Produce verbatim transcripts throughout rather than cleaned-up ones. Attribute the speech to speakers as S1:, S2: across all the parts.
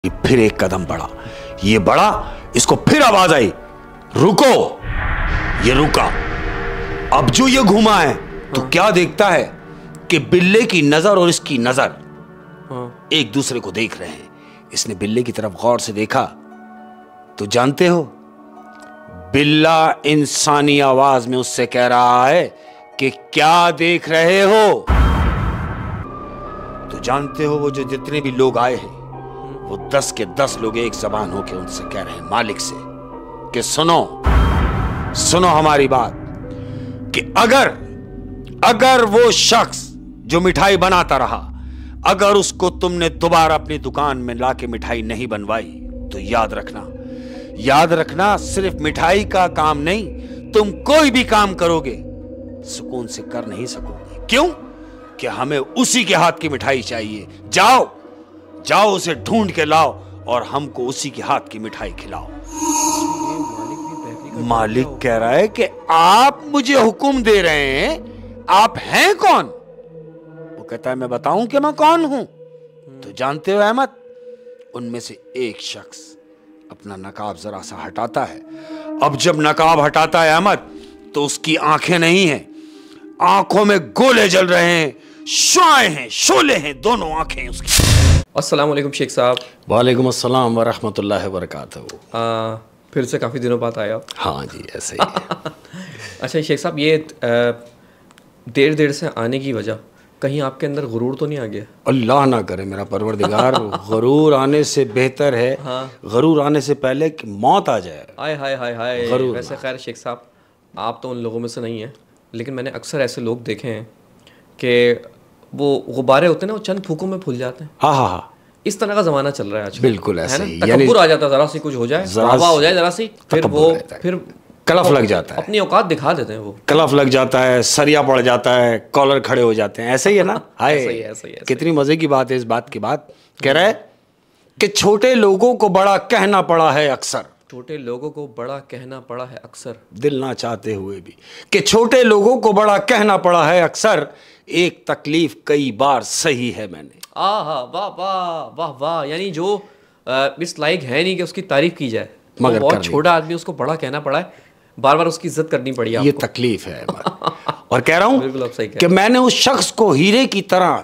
S1: फिर एक कदम बढ़ा, ये बढ़ा, इसको फिर आवाज आई, रुको। ये रुका। अब जो ये घुमा है तो क्या देखता है कि बिल्ले की नजर और इसकी नजर एक दूसरे को देख रहे हैं। इसने बिल्ले की तरफ गौर से देखा तो जानते हो, बिल्ला इंसानी आवाज में उससे कह रहा है कि क्या देख रहे हो। तो जानते हो, वो जो जितने भी लोग आए हैं वो दस के दस लोग एक जबान होके उनसे कह रहे हैं, मालिक से, कि सुनो सुनो हमारी बात, कि अगर अगर वो शख्स जो मिठाई बनाता रहा, अगर उसको तुमने दोबारा अपनी दुकान में लाके मिठाई नहीं बनवाई तो याद रखना याद रखना सिर्फ मिठाई का काम नहीं, तुम कोई भी काम करोगे सुकून से कर नहीं सकोगे। क्यों? कि हमें उसी के हाथ की मिठाई चाहिए। जाओ जाओ उसे ढूंढ के लाओ और हमको उसी के हाथ की मिठाई खिलाओ। मालिक कह रहा है कि आप मुझे हुक्म दे रहे हैं, आप हैं कौन? वो कहता है, मैं बताऊं कि मैं कौन हूं? तो जानते हो अहमद, उनमें से एक शख्स अपना नकाब जरा सा हटाता है। अब जब नकाब हटाता है अहमद, तो उसकी आंखें नहीं हैं, आंखों में गोले जल रहे हैं, शुआएं हैं, शोले हैं, दोनों आंखें उसकी।
S2: अस्सलाम वालेकुम शेख साहब।
S1: वालेकुम अस्सलाम व रहमतुल्लाहि व बरकातहू।
S2: फिर से काफ़ी दिनों बाद आए आप।
S1: हाँ जी, ऐसे ही है।
S2: अच्छा शेख साहब, ये देर देर से आने की वजह, कहीं आपके अंदर गुरूर तो नहीं आ गया?
S1: अल्लाह ना करे मेरा परवरदिगार। गुरूर आने से बेहतर है, हाँ। गुरूर आने से पहले कि मौत आ जाए।
S2: हाय हाय हाय हाय। वैसे खैर शेख साहब, आप तो उन लोगों में से नहीं हैं, लेकिन मैंने अक्सर ऐसे लोग देखे हैं कि वो गुब्बारे होते हैं ना, वो चंद फूकों में फूल जाते हैं।
S1: हाँ हाँ हाँ,
S2: इस तरह का जमाना चल रहा है आज।
S1: बिल्कुल ऐसे ही,
S2: तकब्बुर आ जाता है, जरा सी कुछ हो जाए, हवा हो जाए जरा सी, फिर वो फिर
S1: कलफ लग जाता है,
S2: अपनी औकात दिखा देते हैं। वो
S1: कलफ लग जाता है, सरिया पड़ जाता है, कॉलर खड़े हो जाते हैं। ऐसे ही है ना? हाय, कितनी मजे की बात है इस बात की बात। कह रहा है कि छोटे लोगों को बड़ा कहना पड़ा है अक्सर,
S2: छोटे लोगों को बड़ा कहना पड़ा है अक्सर,
S1: दिल ना चाहते हुए भी, कि छोटे लोगों को बड़ा कहना पड़ा है अक्सर, एक तकलीफ कई बार सही है मैंने।
S2: आह वाह वाह वाह वाह। यानी जो इस लायक है नहीं कि उसकी तारीफ की जाए,
S1: मगर
S2: बहुत छोटा आदमी, उसको बड़ा कहना पड़ा है, बार बार उसकी इज्जत करनी पड़ी आपको।
S1: ये तकलीफ है। और कह रहा हूं
S2: बिल्कुल आप सही कह
S1: कि मैंने उस शख्स को हीरे की तरह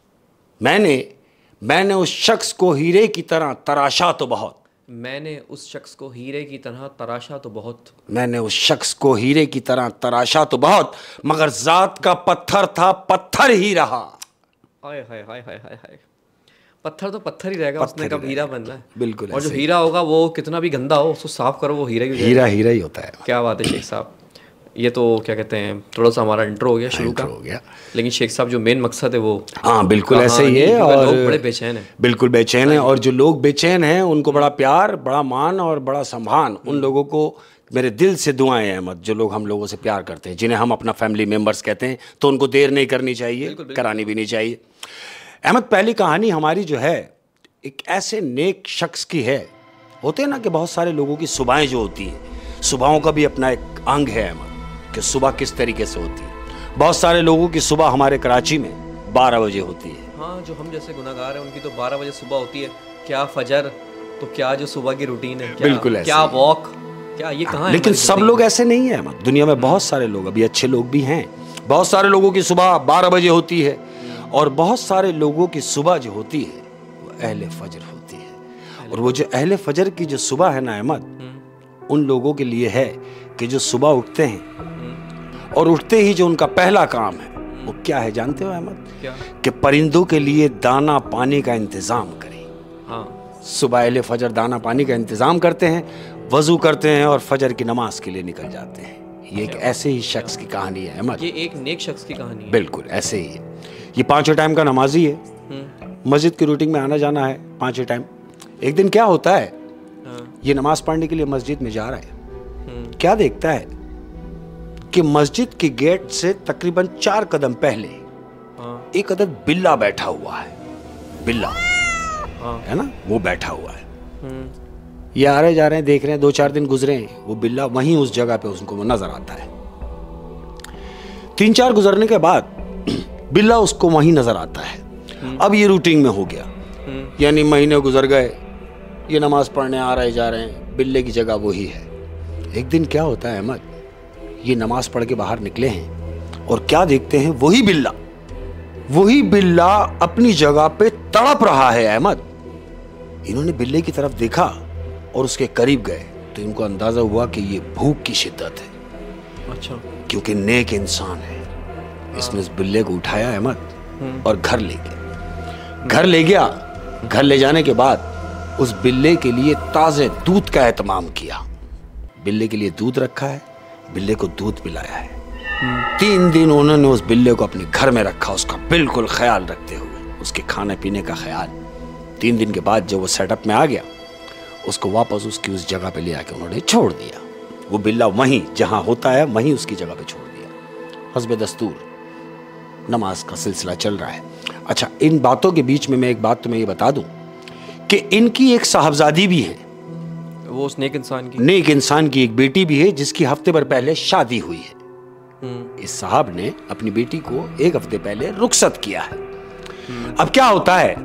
S1: मैंने मैंने उस शख्स को हीरे की तरह तराशा तो बहुत
S2: मैंने उस शख्स को हीरे की तरह तराशा तो बहुत
S1: मैंने उस शख्स को हीरे की तरह तराशा तो बहुत, मगर जात का पत्थर था, पत्थर ही रहा।
S2: हाय हाय हाय हाय हाय हाय। पत्थर तो पत्थर ही रहेगा, उसने कब हीरा बनना है।
S1: बिल्कुल।
S2: और जो हीरा होगा वो कितना भी गंदा हो, उसको साफ करो, वो हीरा ही
S1: हीरा हीरा ही होता है।
S2: क्या बात है शेख साहब। ये तो क्या कहते हैं, थोड़ा सा हमारा इंट्रो हो गया, शुरू का
S1: हो गया,
S2: लेकिन शेख साहब जो मेन मकसद है वो,
S1: हाँ बिल्कुल ऐसे ही है। और
S2: लोग बड़े बेचैन हैं,
S1: बिल्कुल बेचैन हैं, और जो लोग बेचैन हैं उनको बड़ा प्यार, बड़ा मान और बड़ा सम्मान। उन लोगों को मेरे दिल से दुआएं अहमद, जो लोग हम लोगों से प्यार करते हैं, जिन्हें हम अपना फैमिली मेम्बर्स कहते हैं, तो उनको देर नहीं करनी चाहिए, करानी भी नहीं चाहिए। अहमद, पहली कहानी हमारी जो है एक ऐसे नेक शख्स की है। होते हैं ना कि बहुत सारे लोगों की सुबहें जो होती हैं, सुबहों का भी अपना एक अंग है अहमद, कि सुबह किस तरीके से होती है। बहुत सारे लोगों की सुबह हमारे कराची में बारह बजे होती है।
S2: हाँ, जो हम जैसे गुनाहगार हैं उनकी तो बारह बजे सुबह होती है। क्या फजर, तो क्या जो सुबह की रूटीन है, क्या,
S1: बिल्कुल
S2: क्या वॉक, क्या ये कहाँ है?
S1: लेकिन सब लोग ऐसे नहीं है अहमद, दुनिया में बहुत सारे लोग, अभी अच्छे लोग भी हैं। बहुत सारे लोगों की सुबह बारह बजे होती है, और बहुत सारे लोगों की सुबह जो होती है वो अहले फजर होती है। और वो जो अहले फजर की जो सुबह है ना अहमद, उन लोगों के लिए है कि जो सुबह उठते हैं और उठते ही जो उनका पहला काम है वो क्या है जानते हो अहमद?
S2: क्या?
S1: कि परिंदों के लिए दाना पानी का इंतजाम करें।
S2: हाँ,
S1: सुबह अहले फजर दाना पानी का इंतजाम करते हैं, वजू करते हैं और फजर की नमाज के लिए निकल जाते हैं। ये एक ऐसे ही शख्स की कहानी है अहमद,
S2: ये एक नेक शख्स की कहानी है।
S1: बिल्कुल ऐसे ही है। ये पांचों टाइम का नमाजी है, मस्जिद की रूटीन में आना जाना है पांचों टाइम। एक दिन क्या होता है, ये नमाज पढ़ने के लिए मस्जिद में जा रहा है, क्या देखता है कि मस्जिद के गेट से तकरीबन चार कदम पहले एक अदद बिल्ला बैठा हुआ है। बिल्ला है ना, वो बैठा हुआ है। ये आ रहे जा रहे हैं, देख रहे हैं, दो चार दिन गुजरे हैं, वो बिल्ला वहीं उस जगह पे उसको वो नजर आता है। तीन चार गुजरने के बाद बिल्ला उसको वहीं नजर आता है। अब ये रूटीन में हो गया, यानी महीने गुजर गए, ये नमाज पढ़ने आ रहे जा रहे हैं, बिल्ले की जगह वही है। एक दिन क्या होता है अहमद, ये नमाज पढ़ के बाहर निकले हैं और क्या देखते हैं, वही बिल्ला वही बिल्ला अपनी जगह पे तड़प रहा है अहमद। इन्होंने बिल्ले की तरफ देखा और उसके करीब गए तो इनको अंदाजा हुआ कि ये भूख की शिद्दत है।
S2: अच्छा।
S1: क्योंकि नेक इंसान है। इसने इस बिल्ले को उठाया अहमद और घर ले गया। घर ले गया घर ले जाने के बाद उस बिल्ले के लिए ताजे दूध का एहतमाम किया। बिल्ले के लिए दूध रखा है, बिल्ले को दूध पिलाया है। तीन दिन उन्होंने उस बिल्ले को अपने घर में रखा, उसका बिल्कुल ख्याल रखते हुए, उसके खाने पीने का ख्याल। तीन दिन के बाद जब वो सेटअप में आ गया, उसको वापस उसकी उस जगह पे ले आके उन्होंने छोड़ दिया। वो बिल्ला वहीं जहां होता है वहीं उसकी जगह पे छोड़ दिया। हस्बे दस्तूर नमाज का सिलसिला चल रहा है। अच्छा, इन बातों के बीच में मैं एक बात तुम्हें ये बता दूं कि इनकी एक साहबजादी भी है।
S2: वो उस नेक इंसान की
S1: नेक इंसान की एक बेटी भी है जिसकी हफ्ते भर पहले शादी हुई है। इस साहब ने अपनी बेटी को एक हफ्ते पहले रुखसत किया है। अब क्या होता है,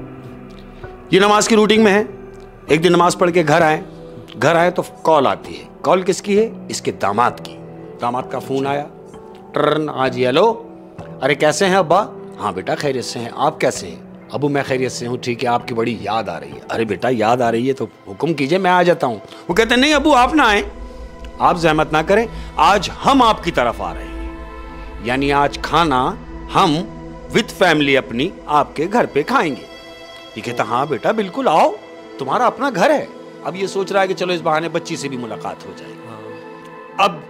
S1: ये नमाज की रूटीन में है। एक दिन नमाज पढ़ के घर आए घर आए तो कॉल आती है। कॉल किसकी है? इसके दामाद की। दामाद का फोन आया, टर्न। हाँ जी, हेलो। अरे कैसे हैं अब्बा? हाँ बेटा खैरियत से हैं। आप कैसे हैं? अबू मैं खैरियत से हूँ, ठीक है। आपकी बड़ी याद आ रही है। अरे बेटा याद आ रही है तो हुक्म कीजिए, मैं आ जाता हूँ। वो कहते हैं नहीं अबू आप ना आए, आप जहमत ना करें, आज हम आपकी तरफ आ रहे हैं। यानी आज खाना हम विद फैमिली अपनी आपके घर पे खाएंगे। ये कहता हाँ बेटा बिल्कुल आओ, तुम्हारा अपना घर है। अब ये सोच रहा है कि चलो इस बहाने बच्ची से भी मुलाकात हो जाए। हाँ। अब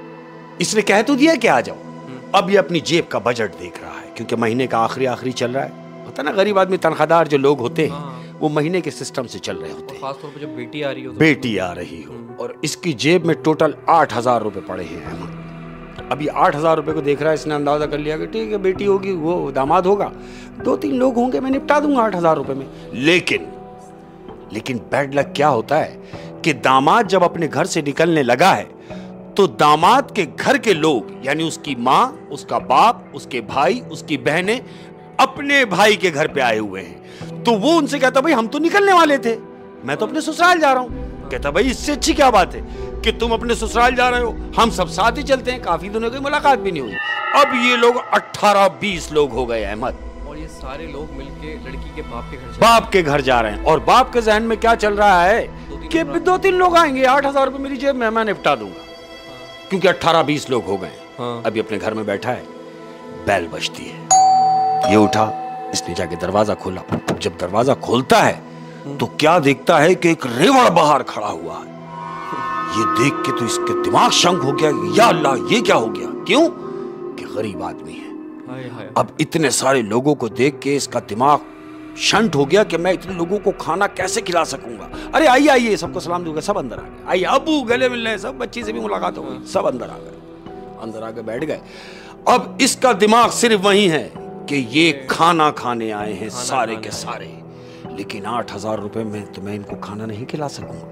S1: इसने कह तो दिया कि आ जाओ। अब ये अपनी जेब का बजट देख रहा है क्योंकि महीने का आखिरी आखिरी चल रहा है। होता ना गरीब आदमी, तनख्वाहदार जो लोग होते हैं हाँ। वो महीने के सिस्टम से चल रहे होते हैं।
S2: खासतौर पर जब बेटी आ रही हो तो
S1: बेटी आ रही हो और इसकी जेब में टोटल आठ हजार रुपए पड़े हैं। अभी आठ हजार रुपए को देख रहा है, इसने अंदाजा कर लिया कि ठीक है बेटी होगी, वो दामाद होगा, दो तीन लोग होंगे, मैं निपटा दूंगा आठ हजार रुपए में। लेकिन लेकिन बैड लक क्या होता है कि दामाद जब अपने घर से निकलने लगा है तो दामाद के घर के लोग यानी उसकी माँ, उसका बाप, उसके भाई, उसकी बहनें अपने भाई के घर पे आए हुए हैं। तो वो उनसे कहता भाई हम तो निकलने वाले थे, मैं तो अपने ससुराल जा रहा हूं। कहता भाई इससे अच्छी क्या बात है कि तुम अपने ससुराल जा रहे हो, हम सब साथ ही चलते हैं, काफी दिनों की मुलाकात भी नहीं हुई। अब ये लोग अठारह बीस लोग हो गए अहमद,
S2: और ये सारे लोग मिलके लड़की के बाप के घर
S1: बाप के घर जा रहे हैं। और बाप के जहन में क्या चल रहा है कि दो तीन लोग आएंगे, आठ हजार रुपए मेरी जेब में, मैं निपटा दूंगा। क्योंकि अठारह बीस लोग हो गए। हाँ। अभी अपने घर में बैठा है, बैल बजती है, ये उठा, इसने जाके दरवाजा खोला। जब दरवाजा खोलता है तो क्या देखता है कि एक रेवड़ बाहर खड़ा हुआ है। ये देख के तो इसके दिमाग शंक हो गया, या अल्लाह ये क्या हो गया? क्यों? कि गरीब आदमी है। हाय हाय। अब इतने सारे लोगों को देख के इसका दिमाग शंट हो गया कि मैं इतने लोगों को खाना कैसे खिला सकूंगा। अरे आइए आइए, सबको सलाम दूंगा, सब अंदर आ गए। आइए अबू गले मिल रहे हैं, सब बच्ची से भी मुलाकात हो गई, सब अंदर आ गए। अंदर आके बैठ गए। अब इसका दिमाग सिर्फ वही है कि ये खाना खाने आए हैं सारे के सारे, लेकिन आठ हजार रुपए में तो मैं इनको खाना नहीं खिला सकूंगा।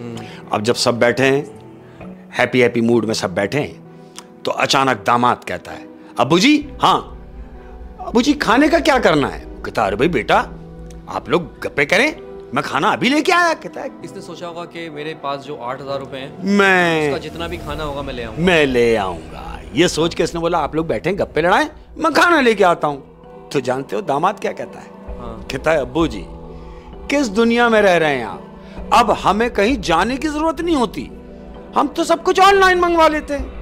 S1: अब जब सब बैठे हैं, हैप्पी हैप्पी मूड में सब बैठे हैं, तो अचानक दामाद कहता है अबू जी, हाँ अबू जी खाने का क्या करना है? कहता अरे भाई बेटा आप लोग गप्पे करें, मैं खाना अभी लेके आया। कहता है
S2: इसने सोचा होगा कि मेरे पास जो आठ हजार रुपए हैं,
S1: मैं
S2: उसका जितना भी खाना होगा मैं ले आऊंगा
S1: मैं ले आऊंगा। ये सोच के इसने बोला आप लोग बैठे गप्पे लड़ाएं, मैं खाना लेके आता हूँ। तो जानते हो दामाद क्या कहता है? हाँ। कहता है अब्बू जी किस दुनिया में रह रहे हैं आप, अब हमें कहीं जाने की जरूरत नहीं होती, हम तो सब कुछ ऑनलाइन मंगवा लेते हैं।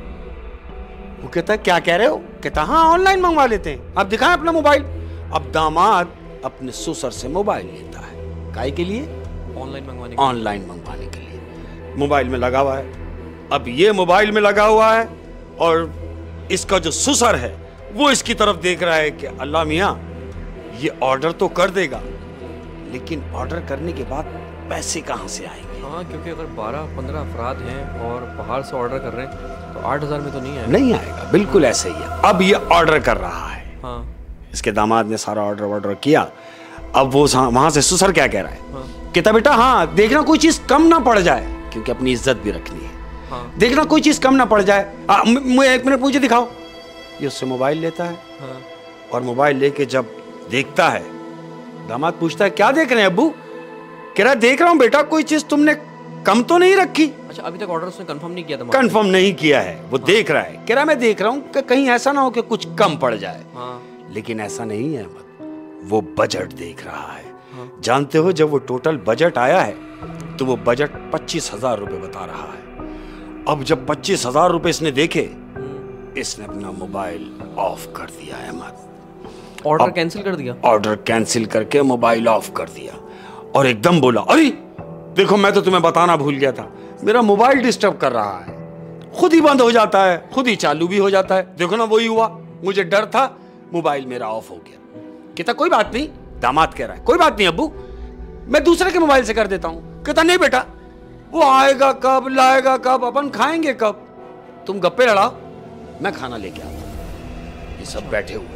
S1: वो कहता है क्या कह रहे हो? कहता हाँ ऑनलाइन मंगवा लेते हैं, आप दिखाएं अपना मोबाइल। अब दामाद अपने ससुर से मोबाइल लेता है, काहे के लिए?
S2: ऑनलाइन मंगवाने
S1: ऑनलाइन मंगवाने के लिए। मोबाइल में लगा हुआ है। अब ये मोबाइल में लगा हुआ है और इसका जो ससुर है वो इसकी तरफ देख रहा है कि अल्लाह मियाँ ये ऑर्डर तो कर देगा, लेकिन ऑर्डर करने के बाद पैसे कहाँ से आएंगे?
S2: हाँ, क्योंकि अगर बारह पंद्रह अफराद हैं और बाहर से ऑर्डर कर रहे हैं तो आठ हजार में तो नहीं आएगा।
S1: नहीं आएगा, बिल्कुल ऐसे ही है। अब ये ऑर्डर कर रहा है।
S2: हाँ।
S1: इसके दामाद ने सारा ऑर्डर ऑर्डर किया। अब वो वहां से ससुर क्या कह रहा है? हाँ। कहता बेटा हाँ देखना कोई चीज कम ना पड़ जाए, क्योंकि अपनी इज्जत भी रखनी है। हाँ। देखना कोई चीज कम ना पड़ जाए, मुझे एक मिनट मुझे दिखाओ। ये उससे मोबाइल लेता है। हाँ। और मोबाइल लेके जब देखता है, दामाद पूछता है क्या देख रहे हैं अब्बू? कह रहा देख रहा हूँ बेटा कोई चीज तुमने कम तो नहीं रखी।
S2: अच्छा, अभी तक ऑर्डर उसने कंफर्म नहीं किया था?
S1: कंफर्म नहीं किया है, वो हाँ। देख रहा है। कह रहा मैं देख रहा हूँ कि कहीं ऐसा ना हो कि कुछ कम पड़ जाए।
S2: हाँ।
S1: लेकिन ऐसा नहीं है, वो बजट देख रहा है। हाँ। जानते हो जब वो टोटल बजट आया है तो वो बजट पच्चीस हजार रुपए बता रहा है। अब जब पच्चीस हजार रुपए इसने देखे, इसने अपना मोबाइल ऑफ कर दिया अहमद।
S2: ऑर्डर कैंसिल कर दिया?
S1: ऑर्डर कैंसिल करके मोबाइल ऑफ कर दिया और एकदम बोला, अरे देखो मैं तो तुम्हें बताना भूल गया था, मेरा मोबाइल डिस्टर्ब कर रहा है, खुद ही बंद हो जाता है, खुद ही चालू भी हो जाता है। देखो ना वही हुआ, मुझे डर था, मोबाइल मेरा ऑफ हो गया। कहता कोई बात नहीं, दामाद कह रहा है कोई बात नहीं अब्बू, मैं दूसरे के मोबाइल से कर देता हूं। कहता नहीं बेटा, वो आएगा कब, लाएगा कब, अपन खाएंगे कब, तुम गप्पे लड़ाओ, मैं खाना लेके आता। ये सब बैठे हुए।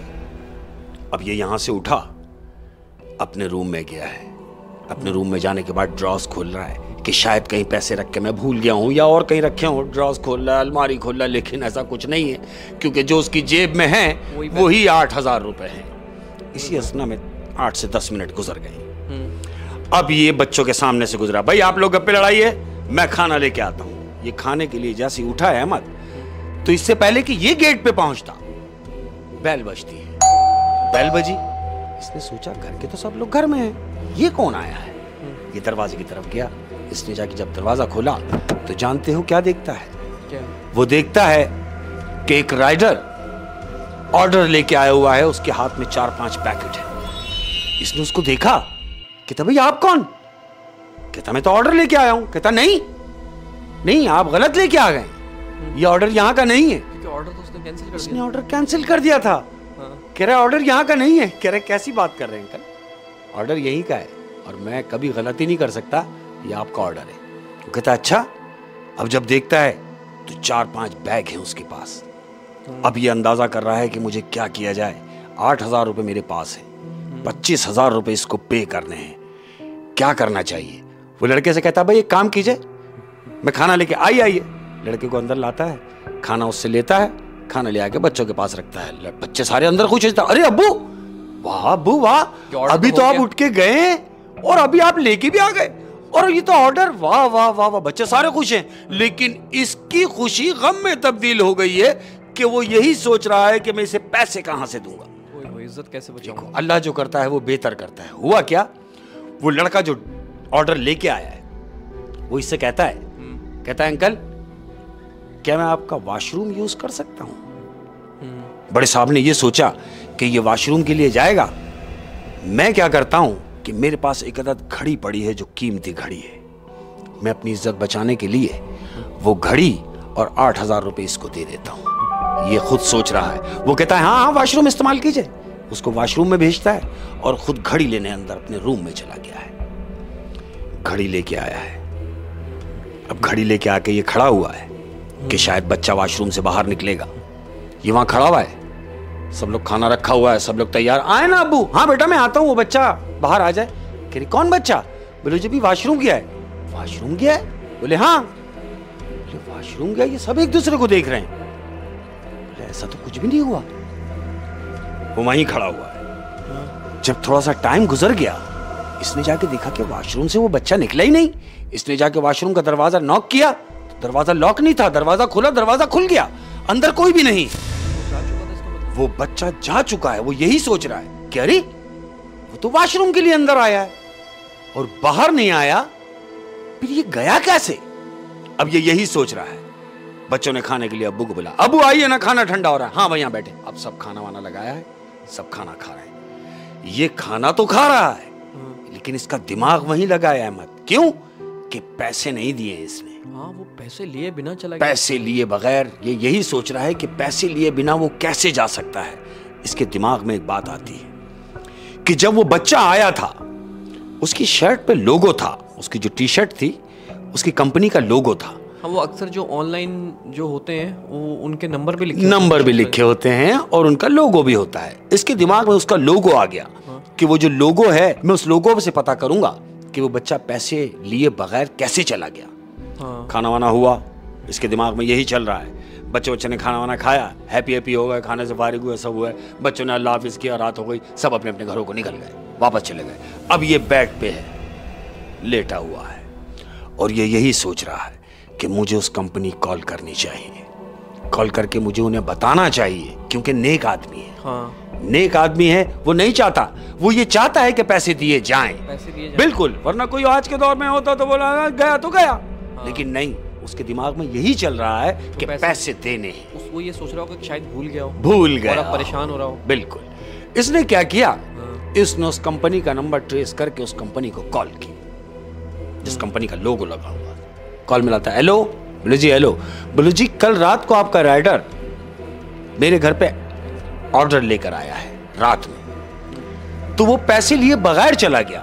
S1: अब ये यहां से उठा, अपने रूम में गया है। अपने रूम में जाने के बाद ड्रॉस खोल रहा है कि शायद कहीं पैसे रख के मैं भूल गया हूं या और कहीं रखे हों। ड्रॉस खोल रहा है, अलमारी खोल रहा है, लेकिन ऐसा कुछ नहीं है, क्योंकि जो उसकी जेब में है वही आठ हजार रुपए है। इसी असना में आठ से दस मिनट गुजर गए। अब ये बच्चों के सामने से गुजरा, भाई आप लोग गप्पे लड़ाइए, मैं खाना लेके आता हूं। ये खाने के लिए जैसे उठा है अहमद, तो इससे पहले कि ये गेट पे पहुंचता, बेल बजती है। बेल बजी, इसने सोचा घर के तो सब लोग घर में हैं, ये कौन आया है। ये दरवाजे की तरफ गया। इसने जाके जब दरवाजा खोला तो जानते हो क्या देखता है? क्या? वो देखता है कि एक राइडर ऑर्डर लेके आया हुआ है, उसके हाथ में चार पांच पैकेट है। इसने उसको देखा, कहता भाई आप कौन? कहता मैं तो ऑर्डर लेके आया हूं। कहता नहीं नहीं, आप गलत लेके आ गए, ये ऑर्डर यहाँ का नहीं है।
S2: ऑर्डर तो उसने कैंसिल कर दिया।
S1: उसने ऑर्डर कैंसिल कर दिया था। कह रहा ऑर्डर यहाँ का नहीं है। कह रहे कैसी बात कर रहे हैं अंकल, ऑर्डर यहीं का है और मैं कभी गलती नहीं कर सकता, ये आपका ऑर्डर है। वो कहता अच्छा। अब जब देखता है तो चार पांच बैग हैं उसके पास। अब ये अंदाजा कर रहा है कि मुझे क्या किया जाए। आठ हजार रुपए मेरे पास है, पच्चीस हजार रुपए इसको पे करने हैं, क्या करना चाहिए। वो लड़के से कहता भाई एक काम कीजिए, मैं खाना लेके आई आइए। लड़के को अंदर लाता है, खाना उससे लेता है, खाना ले आके बच्चों के पास रखता है। बच्चे सारे अंदर खुश होते हैं, अरे अब्बू वाह अब्बू वाह, अभी तो आप उठ के गए और अभी आप लेके भी आ गए, और ये तो ऑर्डर, वाह वाह वाह वाह। बच्चे सारे खुश हैं, लेकिन इसकी खुशी गम में तब्दील हो गई है कि वो यही सोच रहा है कि मैं इसे पैसे कहां से दूंगा,
S2: इज्जत कैसे बचाऊंगा।
S1: अल्लाह जो करता है वो बेहतर करता है। हुआ क्या, वो लड़का जो ऑर्डर लेके आया है वो इससे कहता है, कहता है अंकल क्या मैं आपका वॉशरूम यूज कर सकता हूं। बड़े साहब ने ये सोचा कि ये वॉशरूम के लिए जाएगा। मैं क्या करता हूं कि मेरे पास एक अदद घड़ी पड़ी है जो कीमती घड़ी है, मैं अपनी इज्जत बचाने के लिए वो घड़ी और आठ हजार रुपए इसको दे देता हूं। ये खुद सोच रहा है। वो कहता है हाँ हाँ वॉशरूम इस्तेमाल कीजिए। उसको वॉशरूम में भेजता है और खुद घड़ी लेने अंदर अपने रूम में चला गया है। घड़ी लेके आया है। अब घड़ी लेके आके ये खड़ा हुआ है कि शायद बच्चा वॉशरूम से बाहर निकलेगा। ये वहां खड़ा हुआ है, सब लोग खाना रखा हुआ है, सब लोग तैयार। आए ना अब्बू, हाँ बेटा मैं आता हूँ, वो बच्चा बाहर आ जाए। कह रही कौन बच्चा? बोले जब भी वॉशरूम गया है। वॉशरूम गया है? बोले हाँ। बोले वॉशरूम गया? ये सब एक दूसरे को देख रहे हैं। बोले ऐसा तो कुछ भी नहीं हुआ। वो वहीं खड़ा हुआ है। जब थोड़ा सा टाइम गुजर गया, इसने जाके देखा कि वॉशरूम से वो बच्चा निकला ही नहीं। इसने जाके वॉशरूम का दरवाजा नॉक किया, दरवाजा लॉक नहीं था। दरवाजा खुला, दरवाजा खुल गया, अंदर कोई भी नहीं। वो बच्चा जा चुका है। वो यही सोच रहा है कि अरे वो तो वॉशरूम के लिए अंदर आया है और बाहर नहीं आया, फिर ये गया कैसे? अब ये यही सोच रहा है। बच्चों ने खाने के लिए अब्बू को बोला, अब्बू आइए ना, खाना ठंडा हो रहा है। हाँ भाई यहाँ बैठे। अब सब खाना वाना लगाया है, सब खाना खा रहे हैं। ये खाना तो खा रहा है लेकिन इसका दिमाग वहीं लगाया है मत। क्यों? कि पैसे नहीं दिए इसने।
S2: हाँ, वो पैसे लिए बिना चला गया।
S1: पैसे लिए बगैर ये यही सोच रहा है कि पैसे लिए बिना वो कैसे जा सकता है। इसके दिमाग में एक बात आती है कि जब वो बच्चा आया था उसकी शर्ट पे लोगो था, उसकी जो टी शर्ट थी उसकी कंपनी का लोगो था।
S2: हाँ, वो अक्सर जो ऑनलाइन जो होते हैं वो उनके नंबर भी लिखे
S1: नंबर भी लिखे होते हैं और उनका लोगो भी होता है। इसके दिमाग में उसका लोगो आ गया। हाँ। कि वो जो लोगो है, मैं उस लोगो से पता करूंगा कि वो बच्चा पैसे लिए बगैर कैसे चला गया। हाँ। खाना वाना हुआ, इसके दिमाग में यही चल रहा है। बच्चे बच्चे ने खाना वाना खाया, हैप्पी हैप्पी हो गए, खाने से फारिग हुए, सब हुए। बच्चों ने अल्लाह हाफिज किया, रात हो गई, सब अपने अपने घरों को निकल गए, वापस चले गए। अब ये बेड पे है, लेटा हुआ है और ये यही सोच रहा है कि मुझे उस कंपनी कॉल करनी चाहिए, कॉल करके मुझे उन्हें बताना चाहिए, क्योंकि नेक आदमी है। हाँ। नेक आदमी है, वो नहीं चाहता, वो ये चाहता है कि पैसे दिए जाएं, पैसे दिए जाएं। बिल्कुल, वरना कोई आज के दौर में होता तो बोला गया तो गया। हाँ। लेकिन नहीं, उसके दिमाग में यही चल रहा है तो कि पैसे, पैसे देने हैं।
S2: वो ये सोच रहा हो कि शायद भूल गया हो,
S1: भूल गया
S2: और परेशान हो रहा हो।
S1: बिल्कुल। इसने क्या किया, हाँ। इसने उस कंपनी का नंबर ट्रेस करके उस कंपनी को कॉल की, जिस कंपनी का लोगो लगा हुआ। कॉल मिलाता है, हेलो। बोले जी हेलो। बोले जी कल रात को आपका राइडर मेरे घर पे ऑर्डर लेकर आया है रात में, तो वो पैसे लिए बगैर चला गया।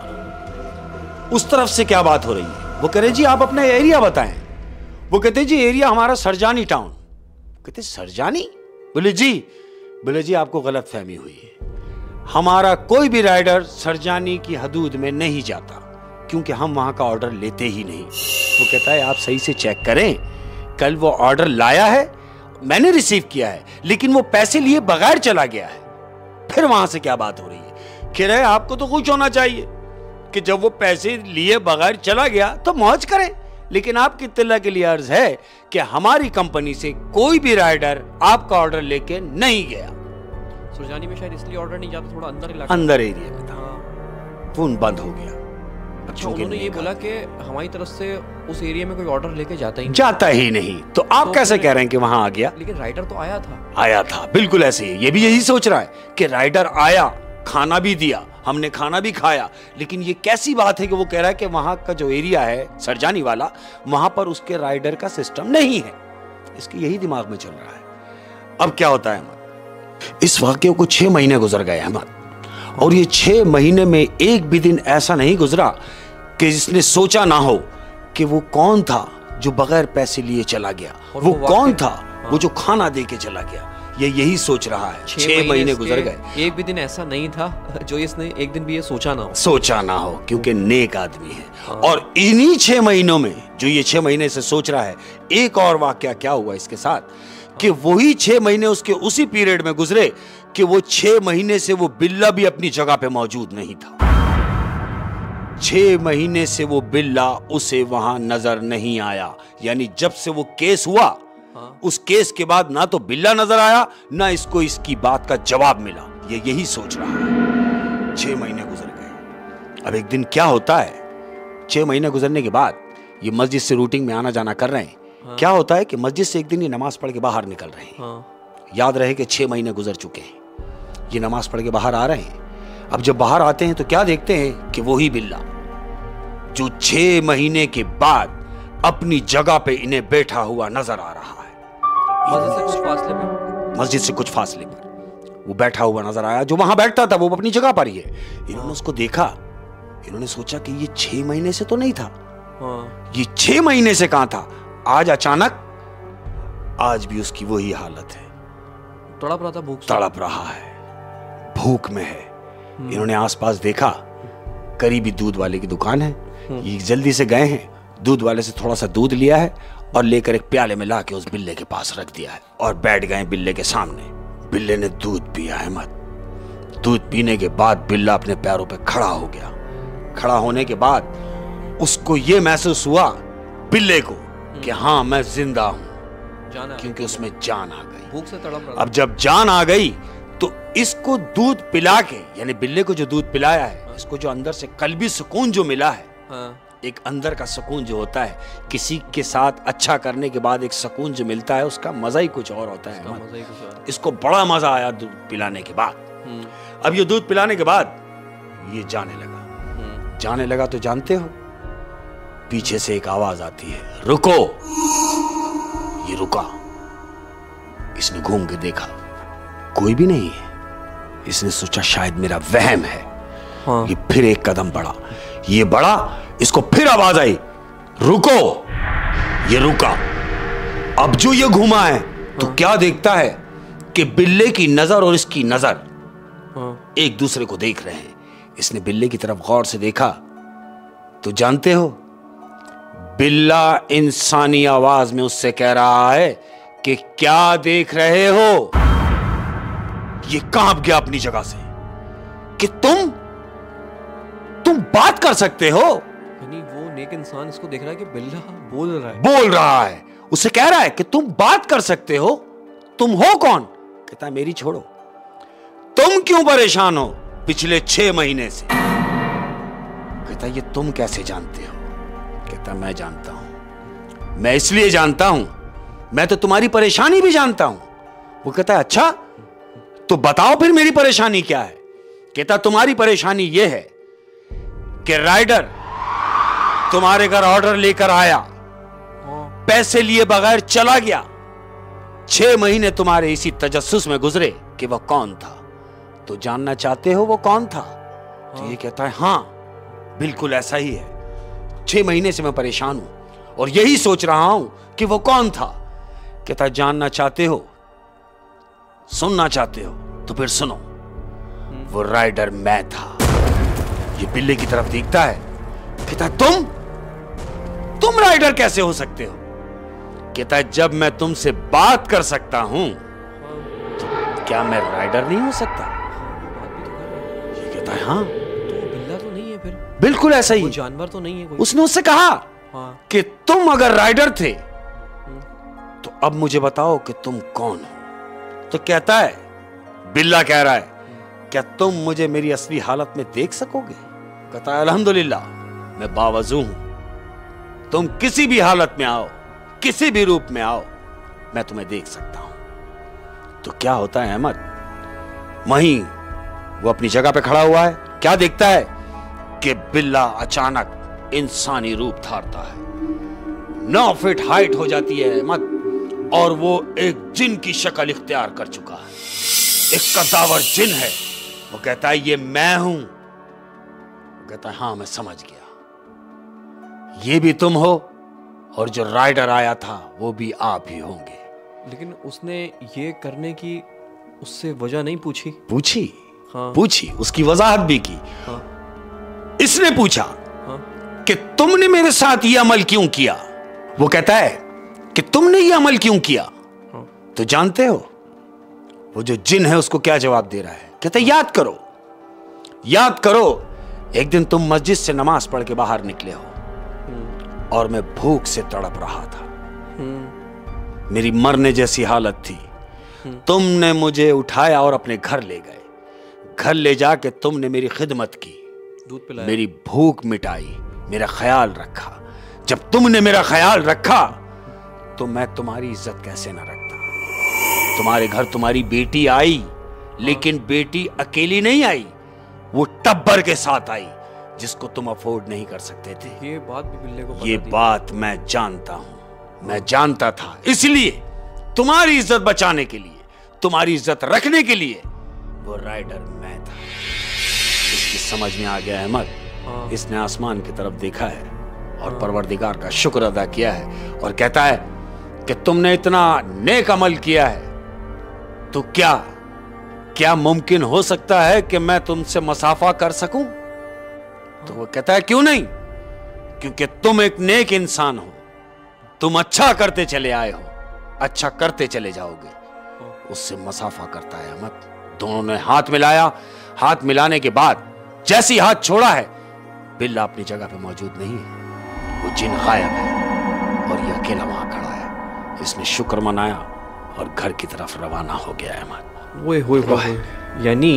S1: उस तरफ से क्या बात हो रही है? वो कह रहे जी आप अपना एरिया बताएं। वो कहते जी एरिया हमारा सरजानी टाउन। कहते सरजानी? बोले जी। बोले जी आपको गलत फहमी हुई है, हमारा कोई भी राइडर सरजानी की हदूद में नहीं जाता, क्योंकि हम वहां का ऑर्डर लेते ही नहीं। वो कहता है आप सही से चेक करें, कल वो ऑर्डर लाया है, मैंने रिसीव किया है, लेकिन वो पैसे लिए बगैर चला गया है। फिर वहां से क्या बात हो रही है? कह रहे आपको तो खुश होना चाहिए कि जब वो पैसे लिए बगैर चला गया तो मौज करें, लेकिन आपकी इत्तला के लिए अर्ज है कि हमारी कंपनी से कोई भी राइडर आपका ऑर्डर लेके नहीं गया।
S2: सुरजानी में शायद इसलिए ऑर्डर नहीं जाता, थोड़ा अंदर इलाका,
S1: अंदर एरिया में था। फोन बंद हो गया।
S2: अच्छा, उन्होंने ये बोला कि हमारी तरफ से उस एरिया में कोई ऑर्डर लेके जाता ही नहीं
S1: जाता ही नहीं, तो आप तो कैसे कह रहे हैं कि वहां आ गया?
S2: लेकिन राइडर तो आया था।
S1: आया था, बिल्कुल ऐसे ही। ये भी यही सोच रहा है कि राइडर आया, खाना भी दिया, हमने खाना भी खाया, लेकिन ये कैसी बात है कि वो कह रहा है कि वहां का जो एरिया है सरजानी वाला, वहां पर उसके राइडर का सिस्टम नहीं है। इसके यही दिमाग में चल रहा है। अब क्या होता है अहमद, इस वाकये को छह महीने गुजर गए अहमद, और ये छह महीने में एक भी दिन ऐसा नहीं गुजरा कि जिसने सोचा ना हो कि वो कौन था जो बगैर पैसे लिए चला गया, वो, वो कौन था हाँ। वो जो खाना दे के चला गया। ये यही सोच रहा है। छह महीने गुजर गए,
S2: एक भी दिन ऐसा नहीं था जो इसने एक दिन भी ये सोचा ना हो
S1: सोचा ना हो क्योंकि नेक आदमी है। हाँ। और इन्हीं छह महीनों में जो ये छह महीने से सोच रहा है, एक और वाकया क्या हुआ इसके साथ कि वही छह महीने उसके उसी पीरियड में गुजरे कि वो छह महीने से वो बिल्ला भी अपनी जगह पे मौजूद नहीं था। छह महीने से वो बिल्ला उसे वहां नजर नहीं आया। यानी जब से वो केस हुआ, हाँ। उस केस के बाद ना तो बिल्ला नजर आया, ना इसको इसकी बात का जवाब मिला। ये यही सोच रहा है। छह महीने गुजर गए। अब एक दिन क्या होता है, छह महीने गुजरने के बाद ये मस्जिद से रूटीन में आना जाना कर रहे हैं। हाँ। क्या होता है कि मस्जिद से एक दिन ये नमाज पढ़ के बाहर निकल रहे हैं। हाँ। याद रहे कि छह महीने गुजर चुके हैं, ये नमाज पढ़ के बाहर आ रहे हैं। अब जब बाहर आते हैं तो क्या देखते हैं कि वही बिल्ला जो छह महीने के बाद अपनी जगह पे इन्हें बैठा हुआ नजर आ रहा है।
S2: मस्जिद से कुछ फासले पर
S1: मस्जिद से कुछ फासले पर वो बैठा हुआ नजर आया। जो वहां बैठता था वो अपनी जगह पर ही है। इन्होंने उसको देखा, इन्होंने सोचा कि ये छह महीने से तो नहीं था। हाँ। ये छह महीने से कहां था? आज अचानक, आज भी उसकी वही हालत है।
S2: तड़प रहा था, भूख
S1: तड़प रहा है, भूख में है। इन्होंने आसपास देखा, करीबी दूध वाले की दुकान है। ये जल्दी से गए हैं, दूध वाले से थोड़ा सा दूध लिया है और लेकर एक प्याले में लाके उस बिल्ले के पास रख दिया है और बैठ गए बिल्ले के सामने। बिल्ले ने दूध पिया अहमद। दूध पीने के बाद बिल्ला अपने पैरों पे खड़ा हो गया। खड़ा होने के बाद उसको ये महसूस हुआ बिल्ले को कि हाँ मैं जिंदा हूं, क्योंकि उसमें जान आ गई।
S2: भूख से तड़प रहा।
S1: अब जब जान आ गई तो इसको दूध पिला के, यानी बिल्ले को जो दूध पिलाया है, हाँ। इसको जो अंदर से कल्बी सुकून जो मिला है, हाँ। एक अंदर का सुकून जो होता है, किसी के साथ अच्छा करने के बाद एक सुकून जो मिलता है, उसका मजा ही कुछ और होता है। मजा ही कुछ और। इसको बड़ा मजा आया दूध पिलाने के बाद। अब ये दूध पिलाने के बाद ये जाने लगा। जाने लगा तो जानते हो, पीछे से एक आवाज आती है, रुको। ये रुका। इसने घूम के देखा, कोई भी नहीं है। इसने सोचा शायद मेरा वहम है। हाँ। ये फिर एक कदम बढ़ा, ये बढ़ा, इसको फिर आवाज आई, रुको। ये रुका। अब जो ये घुमा है तो हाँ। क्या देखता है कि बिल्ले की नजर और इसकी नजर हाँ। एक दूसरे को देख रहे हैं। इसने बिल्ले की तरफ गौर से देखा तो जानते हो, बिल्ला इंसानी आवाज में उससे कह रहा है कि क्या देख रहे हो। ये कांप गया अपनी जगह से कि तुम तुम बात कर सकते हो।
S2: यानी वो नेक इंसान इसको देख रहा है कि बिल्ला बोल रहा है
S1: बोल रहा है उसे कह रहा है कि तुम बात कर सकते हो, तुम हो कौन? कहता है मेरी छोड़ो, तुम क्यों परेशान हो पिछले छह महीने से? कहता है ये तुम कैसे जानते हो? कहता है मैं जानता हूं, मैं इसलिए जानता हूं, मैं तो तुम्हारी परेशानी भी जानता हूं। वो कहता है अच्छा तो बताओ फिर मेरी परेशानी क्या है? कहता तुम्हारी परेशानी यह है कि राइडर तुम्हारे घर ऑर्डर लेकर आया, पैसे लिए बगैर चला गया, छह महीने तुम्हारे इसी तजस्सुस में गुजरे कि वह कौन था। तो जानना चाहते हो वो कौन था? तो ये कहता है हां बिल्कुल ऐसा ही है, छह महीने से मैं परेशान हूं और यही सोच रहा हूं कि वो कौन था। कहता है जानना चाहते हो, सुनना चाहते हो तो फिर सुनो, वो राइडर मैं था। ये बिल्ली की तरफ देखता है, कहता है तुम तुम राइडर कैसे हो सकते हो? कहता है जब मैं तुमसे बात कर सकता हूं तो क्या मैं राइडर नहीं हो सकता? ये कहता है हाँ।
S2: तो बिल्ला तो नहीं है फिर?
S1: बिल्कुल ऐसा ही,
S2: जानवर तो नहीं है कोई।
S1: उसने उससे कहा
S2: हाँ।
S1: कि तुम अगर राइडर थे तो अब मुझे बताओ कि तुम कौन हो? तो कहता है, बिल्ला कह रहा है, क्या तुम मुझे मेरी असली हालत में देख सकोगे? कहता है अल्हम्दुलिल्लाह मैं बावजू हूं, तुम किसी भी हालत में आओ, किसी भी रूप में आओ, मैं तुम्हें देख सकता हूं। तो क्या होता है अहमद, वहीं वो अपनी जगह पे खड़ा हुआ है, क्या देखता है कि बिल्ला अचानक इंसानी रूप धारता है, नौ फीट हाइट हो जाती है अहमद, और वो एक जिन की शक्ल इख्तियार कर चुका है, एक कद्दावर जिन है। वो कहता है ये मैं हूं। वो कहता है हां मैं समझ गया, ये भी तुम हो और जो राइडर आया था वो भी आप ही होंगे।
S2: लेकिन उसने ये करने की उससे वजह नहीं पूछी?
S1: पूछी
S2: हाँ।
S1: पूछी, उसकी वजाहत भी की।
S2: हाँ।
S1: इसने पूछा
S2: हाँ।
S1: कि तुमने मेरे साथ ये अमल क्यों किया? वो कहता है कि तुमने ये अमल क्यों किया?
S2: हाँ।
S1: तो जानते हो वो जो जिन है उसको क्या जवाब दे रहा है? कहता है याद करो, याद करो, एक दिन तुम मस्जिद से नमाज पढ़ के बाहर निकले हो और मैं भूख से तड़प रहा था, मेरी मरने जैसी हालत थी, तुमने मुझे उठाया और अपने घर ले गए, घर ले जाके तुमने मेरी खिदमत की,
S2: दूध पिलाया,
S1: मेरी भूख मिटाई, मेरा ख्याल रखा। जब तुमने मेरा ख्याल रखा तो मैं तुम्हारी इज्जत कैसे ना रखता? तुम्हारे घर तुम्हारी बेटी आई, लेकिन बेटी अकेली नहीं आई, वो टब्बर के साथ आई जिसको तुम अफोर्ड नहीं कर सकते थे।
S2: ये बात भी बिल्ले को पता
S1: ये
S2: थी।
S1: बात मैं जानता हूं, मैं जानता था, इसलिए तुम्हारी इज्जत बचाने के लिए, तुम्हारी इज्जत रखने के लिए वो राइडर मैं था। इसकी समझ में आ गया अहमद।
S2: हाँ।
S1: इसने आसमान की तरफ देखा है और परवरदिगार का शुक्र अदा किया है और कहता है कि तुमने इतना नेक अमल किया है, तो क्या क्या मुमकिन हो सकता है कि मैं तुमसे मसाफा कर सकूं? तो वो कहता है क्यों नहीं, क्योंकि तुम एक नेक इंसान हो, तुम अच्छा करते चले आए हो, अच्छा करते चले जाओगे। उससे मसाफा करता है अहमद। दोनों ने हाथ मिलाया, हाथ मिलाने के बाद जैसे ही हाथ छोड़ा है, बिल्ला अपनी जगह पे मौजूद नहीं है, वो जिन गायब है और ये अकेला वहां खड़ा है। इसने शुक्र मनाया और घर की तरफ रवाना हो गया अहमद।
S2: ओए होए होए, यानी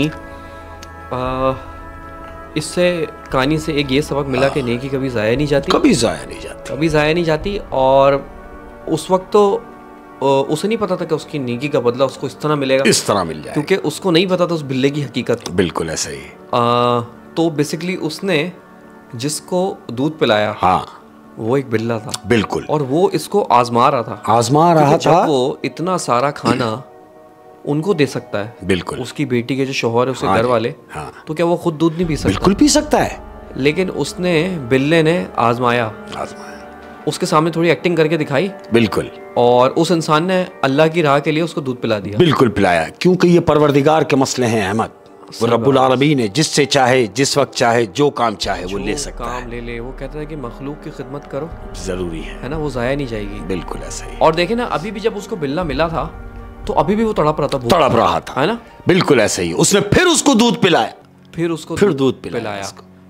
S2: इससे कहानी से एक ये सबक मिला कि नेकी कभी ज़ाया नहीं जाती,
S1: कभी ज़ाया नहीं जाती,
S2: कभी ज़ाया नहीं जाती। और उस वक्त तो उसे नहीं पता था कि उसकी नेकी का बदला उसको इस तरह मिलेगा,
S1: इस तरह मिल जाएगा,
S2: क्योंकि उसको नहीं पता था उस बिल्ले की हकीकत।
S1: बिल्कुल ऐसा ही।
S2: आ, तो बेसिकली उसने जिसको दूध पिलाया,
S1: हाँ,
S2: वो एक बिल्ला था।
S1: बिल्कुल।
S2: और वो इसको आजमा रहा था,
S1: आजमा रहा था।
S2: जब वो इतना सारा खाना उनको दे सकता है,
S1: बिल्कुल,
S2: उसकी बेटी के जो शौहर है, उसके
S1: हाँ
S2: घर वाले,
S1: हाँ,
S2: तो क्या वो खुद दूध नहीं पी सकता?
S1: बिल्कुल पी सकता है।
S2: लेकिन उसने, बिल्ले ने आजमाया,
S1: आजमाया,
S2: उसके सामने थोड़ी एक्टिंग करके दिखाई,
S1: बिल्कुल,
S2: और उस इंसान ने अल्लाह की राह के लिए उसको दूध पिला दिया।
S1: बिल्कुल पिलाया, क्योंकि ये परवरदिगार के मसले हैं अहमद। वो रब्बुल आलमीन है, जिससे चाहे, जिस वक्त चाहे, जो काम चाहे वो ले सकता है।
S2: काम ले ले। वो कहता है कि मखलूक की खिदमत करो,
S1: जरूरी है,
S2: है ना, वो जाया नहीं जाएगी।
S1: बिल्कुल ऐसा ही।
S2: और देखे ना, अभी भी जब उसको बिल्ला मिला था तो अभी भी वो तड़प रहा था,
S1: तड़प रहा था,
S2: है ना,
S1: बिल्कुल ऐसे ही। उसने फिर उसको दूध पिलाया,
S2: फिर उसको
S1: फिर दूध पिलाया,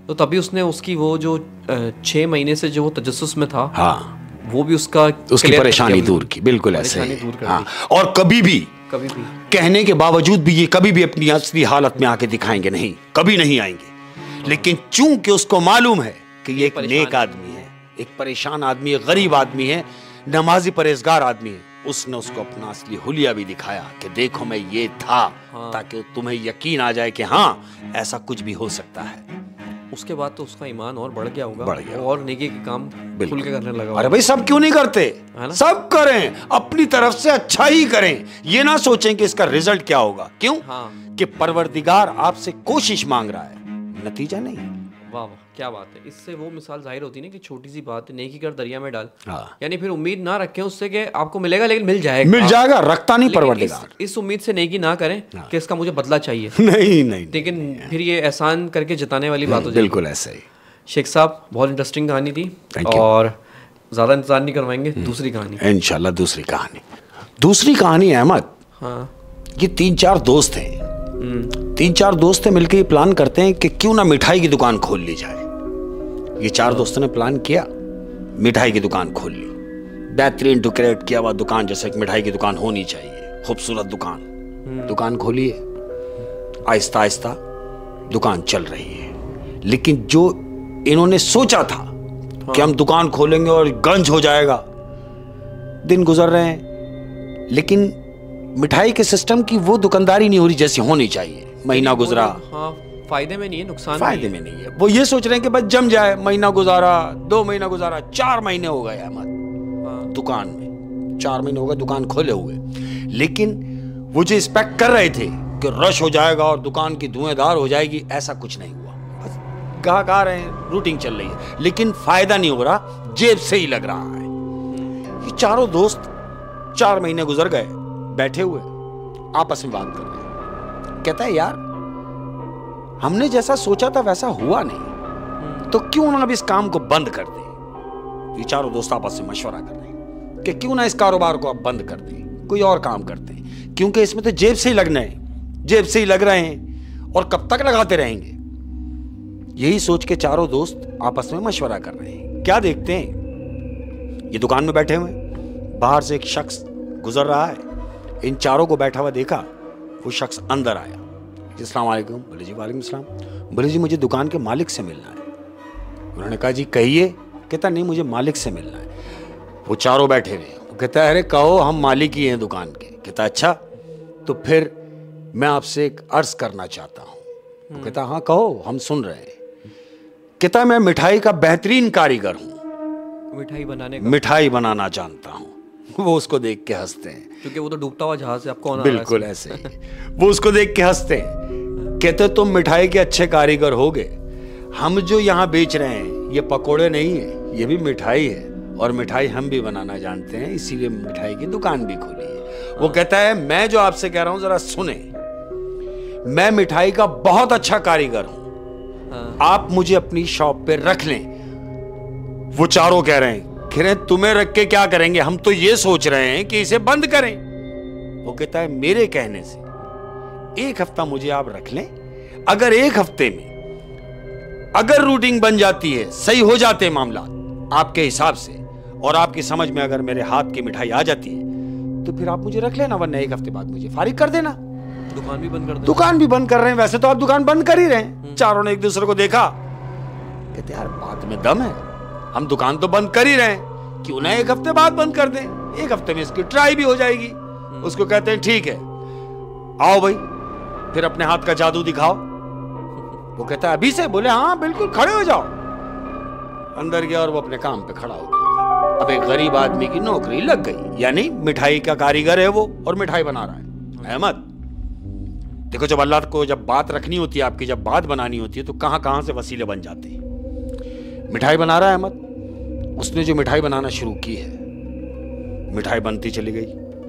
S2: तो तभी उसने उसकी वो जो छः महीने से जो वो तजस्सुस में था,
S1: हाँ,
S2: वो भी उसका
S1: उसकी परेशानी दूर की, बिल्कुल ऐसे ही। हाँ, और कभी भी
S2: कभी भी
S1: कहने के बावजूद भी ये कभी भी अपनी असली हालत में आके दिखाएंगे नहीं, कभी नहीं आएंगे। लेकिन चूंकि उसको मालूम है कि ये एक नेक आदमी है, एक परेशान आदमी है, गरीब आदमी है, नमाजी परहेजगार आदमी है, उसने उसको अपना असली हुलिया भी दिखाया कि देखो मैं ये था, हाँ। ताकि तुम्हें यकीन आ जाए कि हाँ ऐसा कुछ भी हो सकता है।
S2: उसके बाद तो उसका ईमान और बढ़ गया होगा,
S1: बढ़ गया
S2: और नेकी के काम खुल के करने लगा।
S1: अरे भाई सब क्यों नहीं करते, सब करें, अपनी तरफ से अच्छा ही करें, ये ना सोचें कि इसका रिजल्ट क्या होगा। क्यों? हाँ। कि परवरदिगार आपसे कोशिश मांग रहा है, नतीजा नहीं।
S2: वाह वाह, क्या बात है। इससे वो मिसाल जाहिर होती है ना कि छोटी सी बात है, नेकी कर दरिया में डाल।
S1: हाँ।
S2: यानी फिर उम्मीद ना रखें उससे कि आपको मिलेगा, लेकिन मिल जाएगा,
S1: मिल जाएगा, रखता नहीं परवरदिगार।
S2: इस, इस उम्मीद से नेकी ना करें हाँ। कि इसका मुझे बदला चाहिए।
S1: नहीं नहीं,
S2: लेकिन फिर ये एहसान करके जताने वाली बात हो जाएगी।
S1: बिल्कुल ऐसे ही।
S2: शेख साहब, बहुत इंटरेस्टिंग कहानी थी, और ज़्यादा इंतजार नहीं करवाएंगे, दूसरी कहानी
S1: इंशाल्लाह। दूसरी कहानी दूसरी कहानी अहमद,
S2: हाँ,
S1: ये तीन चार दोस्त हैं, तीन चार दोस्त मिलकर ये प्लान करते हैं कि क्यों ना मिठाई की दुकान खोल ली जाए। ये चार दोस्तों ने प्लान किया, मिठाई की दुकान खोल ली, बेहतरीन डेकोरेट किया हुआ दुकान, जैसे एक मिठाई की दुकान होनी चाहिए, खूबसूरत दुकान। दुकान खोली है, आहिस्ता आहिस्ता दुकान चल रही है। लेकिन जो इन्होंने सोचा था हाँ। कि हम दुकान खोलेंगे और गंज हो जाएगा, दिन गुजर रहे हैं, लेकिन मिठाई के सिस्टम की वो दुकानदारी नहीं हो रही जैसी होनी चाहिए। महीना गुजरा,
S2: हाँ, फायदे में नहीं है, नुकसान
S1: फायदे में नहीं है। वो ये सोच रहे हैं कि बस जम जाए। महीना गुजारा, दो महीना गुजारा, चार महीने हो गए अहमद हाँ। दुकान में चार महीने हो गए दुकान खोले हुए। लेकिन वो जो एक्सपेक्ट कर रहे थे कि रश हो जाएगा और दुकान की धुएंधार हो जाएगी, ऐसा कुछ नहीं हुआ। बस ग्राहक आ रहे हैं, रूटिंग चल रही है, लेकिन फायदा नहीं हो रहा, जेब से ही लग रहा है। ये चारों दोस्त चार महीने गुजर गए, बैठे हुए आपस में बात कर रहे हैं। कहता है यार, हमने जैसा सोचा था वैसा हुआ नहीं, तो क्यों ना अब इस काम को बंद कर दें। ये चारों दोस्त आपस में मशवरा कर रहे हैं कि क्यों ना इस कारोबार को अब बंद कर दें, कोई और काम करते हैं, क्योंकि इसमें तो जेब से ही लगना है, जेब से ही लग रहे हैं, और कब तक लगाते रहेंगे। यही सोच के चारों दोस्त आपस में मशवरा कर रहे हैं। क्या देखते हैं, ये दुकान में बैठे हुए, बाहर से एक शख्स गुजर रहा है। इन चारों को बैठा हुआ देखा, वो शख्स अंदर आया। अस्सलाम वालेकुम। बोले जी वालेकुम सलाम। बोले जी मुझे दुकान के मालिक से मिलना है। उन्होंने कहा जी कहिए। कहता नहीं, मुझे मालिक से मिलना है। वो चारों बैठे हुए, वो कहता है अरे कहो, हम मालिक ही हैं दुकान के। कहता अच्छा, तो फिर मैं आपसे एक अर्ज करना चाहता हूँ। वो कहता हाँ कहो, हम सुन रहे हैं। कहता मैं मिठाई का बेहतरीन कारीगर हूँ,
S2: मिठाई बनाने का
S1: मिठाई बनाना जानता हूँ। वो उसको देख के हंसते हैं,
S2: क्योंकि वो तो डूबता हुआ जहाज है, आपको
S1: बिल्कुल ऐसे ही। वो उसको देख के हंसते हैं, कहते तुम मिठाई के अच्छे कारीगर होगे, हम जो यहाँ बेच रहे हैं ये पकोड़े नहीं है, ये भी मिठाई है, और मिठाई हम भी बनाना जानते हैं, इसीलिए मिठाई की दुकान भी खोली है। वो कहता है मैं जो आपसे कह रहा हूं जरा सुने, मैं मिठाई का बहुत अच्छा कारीगर हूं, आप मुझे अपनी शॉप पे रख लें। वो चारों कह रहे हैं कह रहे तुम्हें रख के क्या करेंगे, हम तो ये सोच रहे हैं कि इसे बंद करें। वो कहता है मेरे कहने से एक हफ्ता मुझे आप रख लें, अगर एक हफ्ते में अगर रूटीन बन जाती है, सही हो जाते हैं मामला आपके हिसाब से, और आपकी समझ में अगर मेरे हाथ की मिठाई आ जाती है, तो फिर आप मुझे रख लेना, वरना एक हफ्ते बाद मुझे फारिग कर देना।
S2: दुकान भी बंद कर देना।
S1: दुकान भी बंद कर रहे हैं, वैसे तो आप दुकान बंद कर ही रहे हैं। चारों ने एक दूसरे को देखा, कहते यार बात में दम है, हम दुकान तो बंद कर ही रहे हैं, क्यों ना एक हफ्ते बाद बंद कर दें, एक हफ्ते में इसकी ट्राई भी हो जाएगी। उसको कहते हैं ठीक है, आओ भाई फिर अपने हाथ का जादू दिखाओ। वो कहता है अभी से? बोले हाँ बिल्कुल, खड़े हो जाओ। अंदर गया और वो अपने काम पे खड़ा हो गया। अब एक गरीब आदमी की नौकरी लग गई, यानी मिठाई का कारीगर है वो, और मिठाई बना रहा है। अहमद देखो, जब अल्लाह को जब बात रखनी होती है आपकी, जब बात बनानी होती है, तो कहां कहां से वसीले बन जाते हैं। मिठाई बना रहा है अहमद, उसने जो मिठाई बनाना शुरू की है, मिठाई बनती चली गई,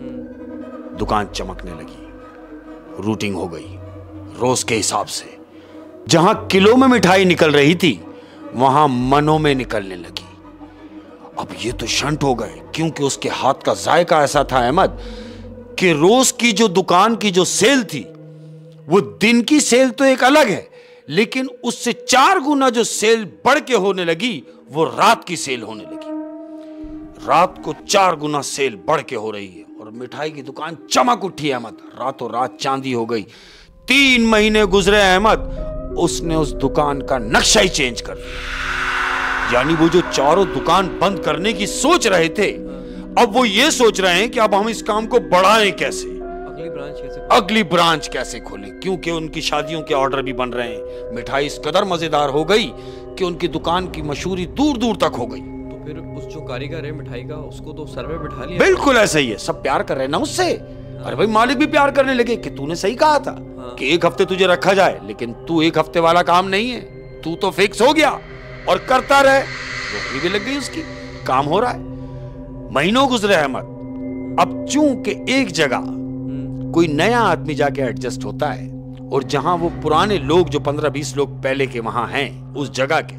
S1: दुकान चमकने लगी, रूटिंग हो गई रोज के हिसाब से। जहां किलो में मिठाई निकल रही थी, वहां मनों में निकलने लगी। अब ये तो शंट हो गए, क्योंकि उसके हाथ का जायका ऐसा था अहमद कि रोज की जो दुकान की जो सेल थी, वो दिन की सेल तो एक अलग है, लेकिन उससे चार गुना जो सेल बढ़ के होने लगी वो रात की सेल होने लगी। रात को चार गुना सेल बढ़ के हो रही है और मिठाई की दुकान चमक उठी अहमद, रातों रात चांदी हो गई। तीन महीने गुजरे अहमद, उसने उस दुकान का नक्शा ही चेंज कर दिया। यानी वो जो चारों दुकान बंद करने की सोच रहे थे, अब वो ये सोच रहे हैं कि अब हम इस काम को बढ़ाएं कैसे,
S2: अगली ब्रांच कैसे
S1: अगली ब्रांच कैसे खोलें, क्योंकि उनकी शादियों के ऑर्डर भी बन रहे हैं। मिठाई इस कदर मजेदार हो गई कि उनकी दुकान की मशहूरी दूर दूर तक हो गई।
S2: तो फिर उस जो कारीगर है मिठाई का, उसको तो सर पे बिठा लिया।
S1: बिल्कुल ऐसा ही है, सब प्यार कर रहे हैं ना उससे। अरे भाई मालिक भी प्यार करने लगे कि तूने सही कहा था कि एक हफ्ते तुझे रखा जाए, लेकिन तू एक हफ्ते वाला काम नहीं है, तू तो फिक्स हो गया और करता रहे। नौकरी भी लग गई उसकी, काम हो रहा है। महीनों गुजरे अहमद, अब चूंकि एक जगह कोई नया आदमी जाके एडजस्ट होता है और जहां वो पुराने लोग जो पंद्रह बीस लोग पहले के वहां हैं, उस जगह के,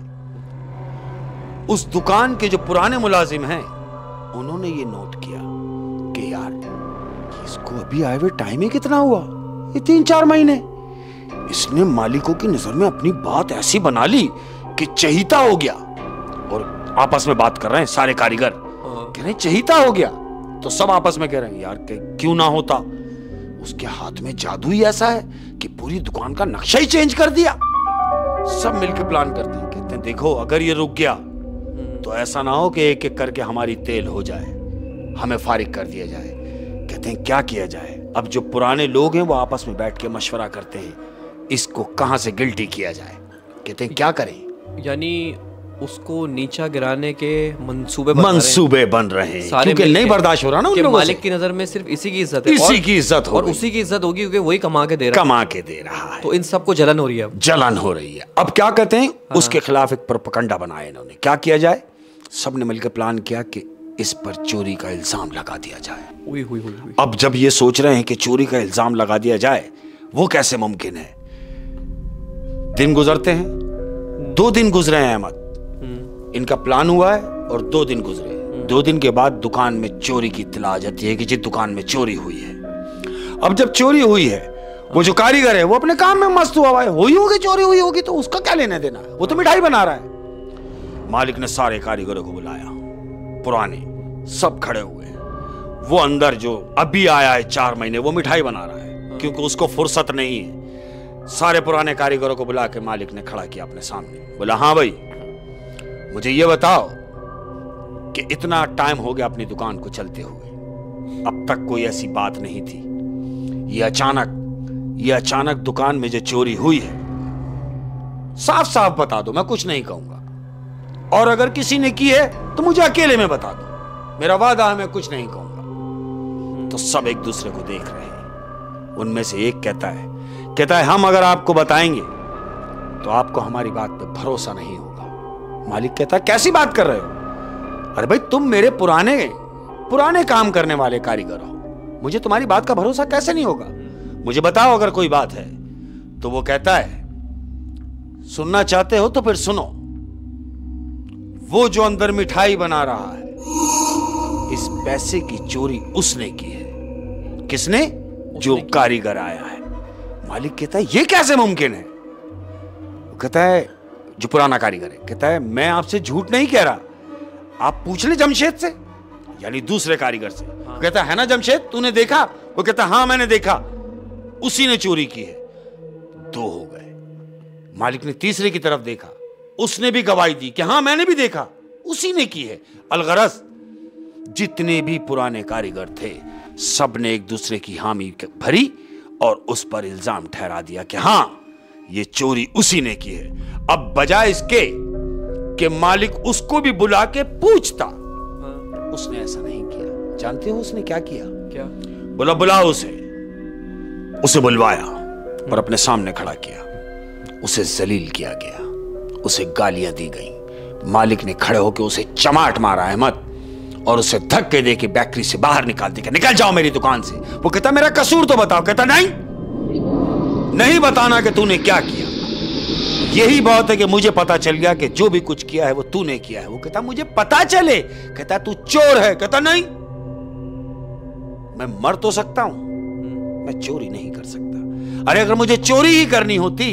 S1: उस दुकान के जो पुराने मुलाजिम हैं, उन्होंने ये नोट किया कि यार इसको अभी आए हुए टाइम ही कितना हुआ, ये तीन चार महीने। इसने मालिकों की नजर में अपनी बात ऐसी बना ली कि चहीता हो गया। और आपस में बात कर रहे हैं सारे कारीगर, कह रहे हैं चहीता हो गया। तो सब आपस में कह रहे हैं यार क्यों ना होता, उसके हाथ में जादू ही ऐसा है कि पूरी दुकान का नक्शा ही चेंज कर दिया। सब मिलकर प्लान करते हैं, कहते हैं देखो अगर ये रुक गया तो ऐसा ना हो कि एक एक करके हमारी तेल हो जाए, हमें फारिग कर दिया जाए। कहते हैं क्या किया जाए। अब जो पुराने लोग हैं वो आपस में बैठ के मशवरा करते हैं, इसको कहां से गिल्टी किया जाए। कहते हैं क्या करें,
S2: यानी उसको नीचा गिराने के मंसूबे बन
S1: मंसूबे बन रहे हैं, क्योंकि नहीं बर्दाश्त हो रहा ना उन लोगों से।
S2: मालिक की नजर में सिर्फ इसी की इज्जत है,
S1: इसी की इज्जत हो,
S2: और उसी की इज्जत होगी क्योंकि वही कमा के दे रहा है,
S1: कमा के दे रहा है।
S2: तो इन सबको जलन हो रही है,
S1: जलन हो रही है। अब क्या कहते हैं, उसके खिलाफ एक प्रोपेगेंडा बनाया इन्होंने। क्या किया जाए, सबने मिलकर प्लान किया कि इस पर चोरी का इल्जाम लगा दिया जाए।
S2: हुई, हुई, हुई, हुई।
S1: अब जब ये सोच रहे हैं कि चोरी का इल्जाम लगा दिया जाए, वो कैसे मुमकिन है। दिन गुजरते हैं, दो दिन गुजरे हैं अहमद, इनका प्लान हुआ है और दो दिन गुजरे। दो दिन के बाद दुकान में चोरी की इत्तला आ जाती है कि जिस दुकान में चोरी हुई है। अब जब चोरी हुई है, वो जो कारीगर है वो अपने काम में मस्त हुआ है, हुई होगी चोरी हुई होगी तो उसका क्या लेना देना है, वो तो मिठाई बना रहा है। मालिक ने सारे कारीगरों को बुलाया, पुराने सब खड़े हुए हैं। वो अंदर जो अभी आया है चार महीने, वो मिठाई बना रहा है क्योंकि उसको फुर्सत नहीं है। सारे पुराने कारीगरों को बुला के मालिक ने खड़ा किया अपने सामने, बोला हाँ भाई मुझे ये बताओ कि इतना टाइम हो गया अपनी दुकान को चलते हुए, अब तक कोई ऐसी बात नहीं थी। ये अचानक ये अचानक दुकान में जो चोरी हुई है, साफ साफ बता दो, मैं कुछ नहीं कहूंगा। और अगर किसी ने की है तो मुझे अकेले में बता दो, मेरा वादा है मैं कुछ नहीं कहूंगा। तो सब एक दूसरे को देख रहे हैं। उनमें से एक कहता है कहता है हम अगर आपको बताएंगे तो आपको हमारी बात पे भरोसा नहीं होगा। मालिक कहता है कैसी बात कर रहे हो, अरे भाई तुम मेरे पुराने पुराने काम करने वाले कारीगर हो, मुझे तुम्हारी बात का भरोसा कैसे नहीं होगा, मुझे बताओ अगर कोई बात है। तो वो कहता है सुनना चाहते हो तो फिर सुनो, वो जो अंदर मिठाई बना रहा है, इस पैसे की चोरी उसने की है। किसने? जो कारीगर आया है। मालिक कहता है ये कैसे मुमकिन है। वो कहता है, जो पुराना कारीगर है, कहता है मैं आपसे झूठ नहीं कह रहा, आप पूछ ले जमशेद से, यानी दूसरे कारीगर से। हाँ। कहता है ना जमशेद तूने देखा? वो कहता हाँ मैंने देखा, उसी ने चोरी की है। दो हो गए। मालिक ने तीसरे की तरफ देखा, उसने भी गवाही दी कि हाँ मैंने भी देखा, उसी ने की है। अलगरज जितने भी पुराने कारीगर थे सब ने एक दूसरे की हामी भरी और उस पर इल्जाम ठहरा दिया कि हाँ ये चोरी उसी ने की है। अब बजाय इसके कि मालिक उसको भी बुला के पूछता, हाँ। उसने ऐसा नहीं किया। जानते हो उसने क्या किया?
S2: क्या?
S1: बोला बुलाओ उसे। उसे बुलवाया और अपने सामने खड़ा किया। उसे जलील किया गया, उसे गालियां दी गई। मालिक ने खड़े होकर उसे चमाट मारा अहमद और उसे धक्के दे के बेकरी से बाहर निकाल दिया। निकल जाओ मेरी दुकान से। वो कहता मेरा कसूर तो बताओ। कहता नहीं नहीं बताना कि तूने क्या किया, यही बहुत है कि मुझे पता चल गया कि जो भी कुछ किया है वो तूने किया है। वो कहता मुझे पता चले। कहता तू चोर है। कहता नहीं मैं मर तो सकता हूं, मैं चोरी नहीं कर सकता। अरे अगर मुझे चोरी ही करनी होती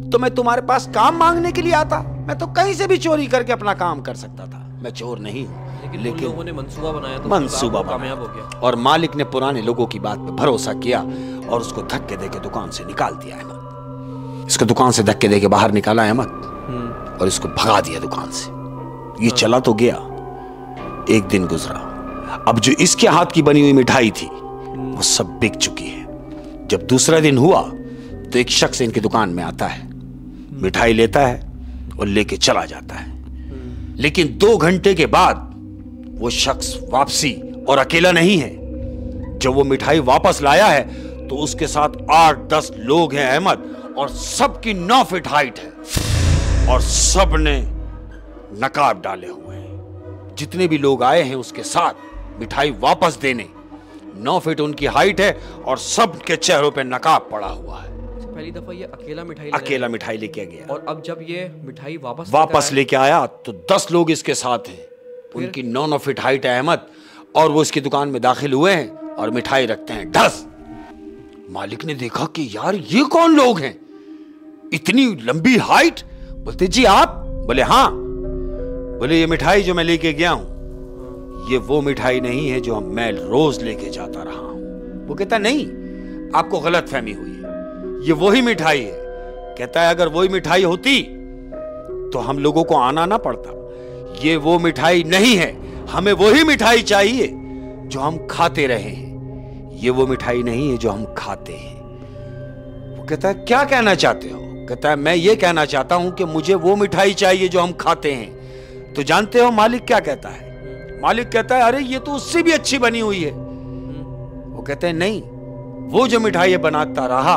S1: तो मैं तुम्हारे पास काम मांगने के लिए आता? मैं तो कहीं से भी चोरी करके अपना काम कर सकता था। मैं चोर नहीं हूँ।
S2: लेकिन, लेकिन लोगों ने मंसूबा बनाया तो
S1: मंसूबा
S2: कामयाब हो गया।
S1: और मालिक ने पुराने लोगों की बात पे भरोसा किया और उसको धक्के देके दुकान से निकाल दिया अहमद। इसको दुकान से धक्के देके बाहर निकाला अहमद और इसको भगा दिया दुकान से। ये चला तो गया। एक दिन गुजरा। अब जो इसके हाथ की बनी हुई मिठाई थी वो सब बिक चुकी है। जब दूसरा दिन हुआ तो एक शख्स इनकी दुकान में आता है, मिठाई लेता है और लेके चला जाता है। लेकिन दो घंटे के बाद वो शख्स वापसी, और अकेला नहीं है। जब वो मिठाई वापस लाया है तो उसके साथ आठ दस लोग हैं अहमद, और सबकी नौ फीट हाइट है और सब ने नकाब डाले हुए हैं। जितने भी लोग आए हैं उसके साथ मिठाई वापस देने, नौ फीट उनकी हाइट है और सबके चेहरों पे नकाब पड़ा हुआ है।
S2: पहली दफा ये अकेला मिठाई
S1: अकेला मिठाई लेके गया।
S2: और अब जब ये मिठाई वापस
S1: वापस लेके आया तो दस लोग इसके साथ हैं, उनकी नौ नौ फीट हाइट है अहमद, और वो इसकी दुकान में दाखिल हुए हैं और मिठाई रखते हैं ढस। मालिक ने देखा कि यार ये कौन लोग हैं, इतनी लंबी हाइट। बोलते जी आप? बोले हाँ। बोले ये मिठाई जो मैं लेके गया हूं ये वो मिठाई नहीं है जो मैं रोज लेके जाता रहा हूं। वो कहता नहीं, आपको गलत फहमी हुई है, ये वही मिठाई है। कहता है अगर वही मिठाई होती तो हम लोगों को आना ना पड़ता। ये वो मिठाई नहीं है, हमें वही मिठाई चाहिए जो हम खाते रहे हैं। ये वो मिठाई नहीं है जो हम खाते हैं। वो कहता है क्या कहना चाहते हो? कहता है मैं ये कहना चाहता हूं कि मुझे वो मिठाई चाहिए जो हम खाते हैं। तो जानते हो मालिक क्या कहता है? मालिक कहता है अरे ये तो उससे भी अच्छी बनी हुई है। वो कहते हैं नहीं, वो जो मिठाई बनाता रहा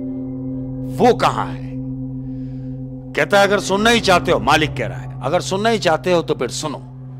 S1: वो कहां है? कहता है अगर सुनना ही चाहते हो, मालिक कह रहा है अगर सुनना ही चाहते हो तो फिर सुनो।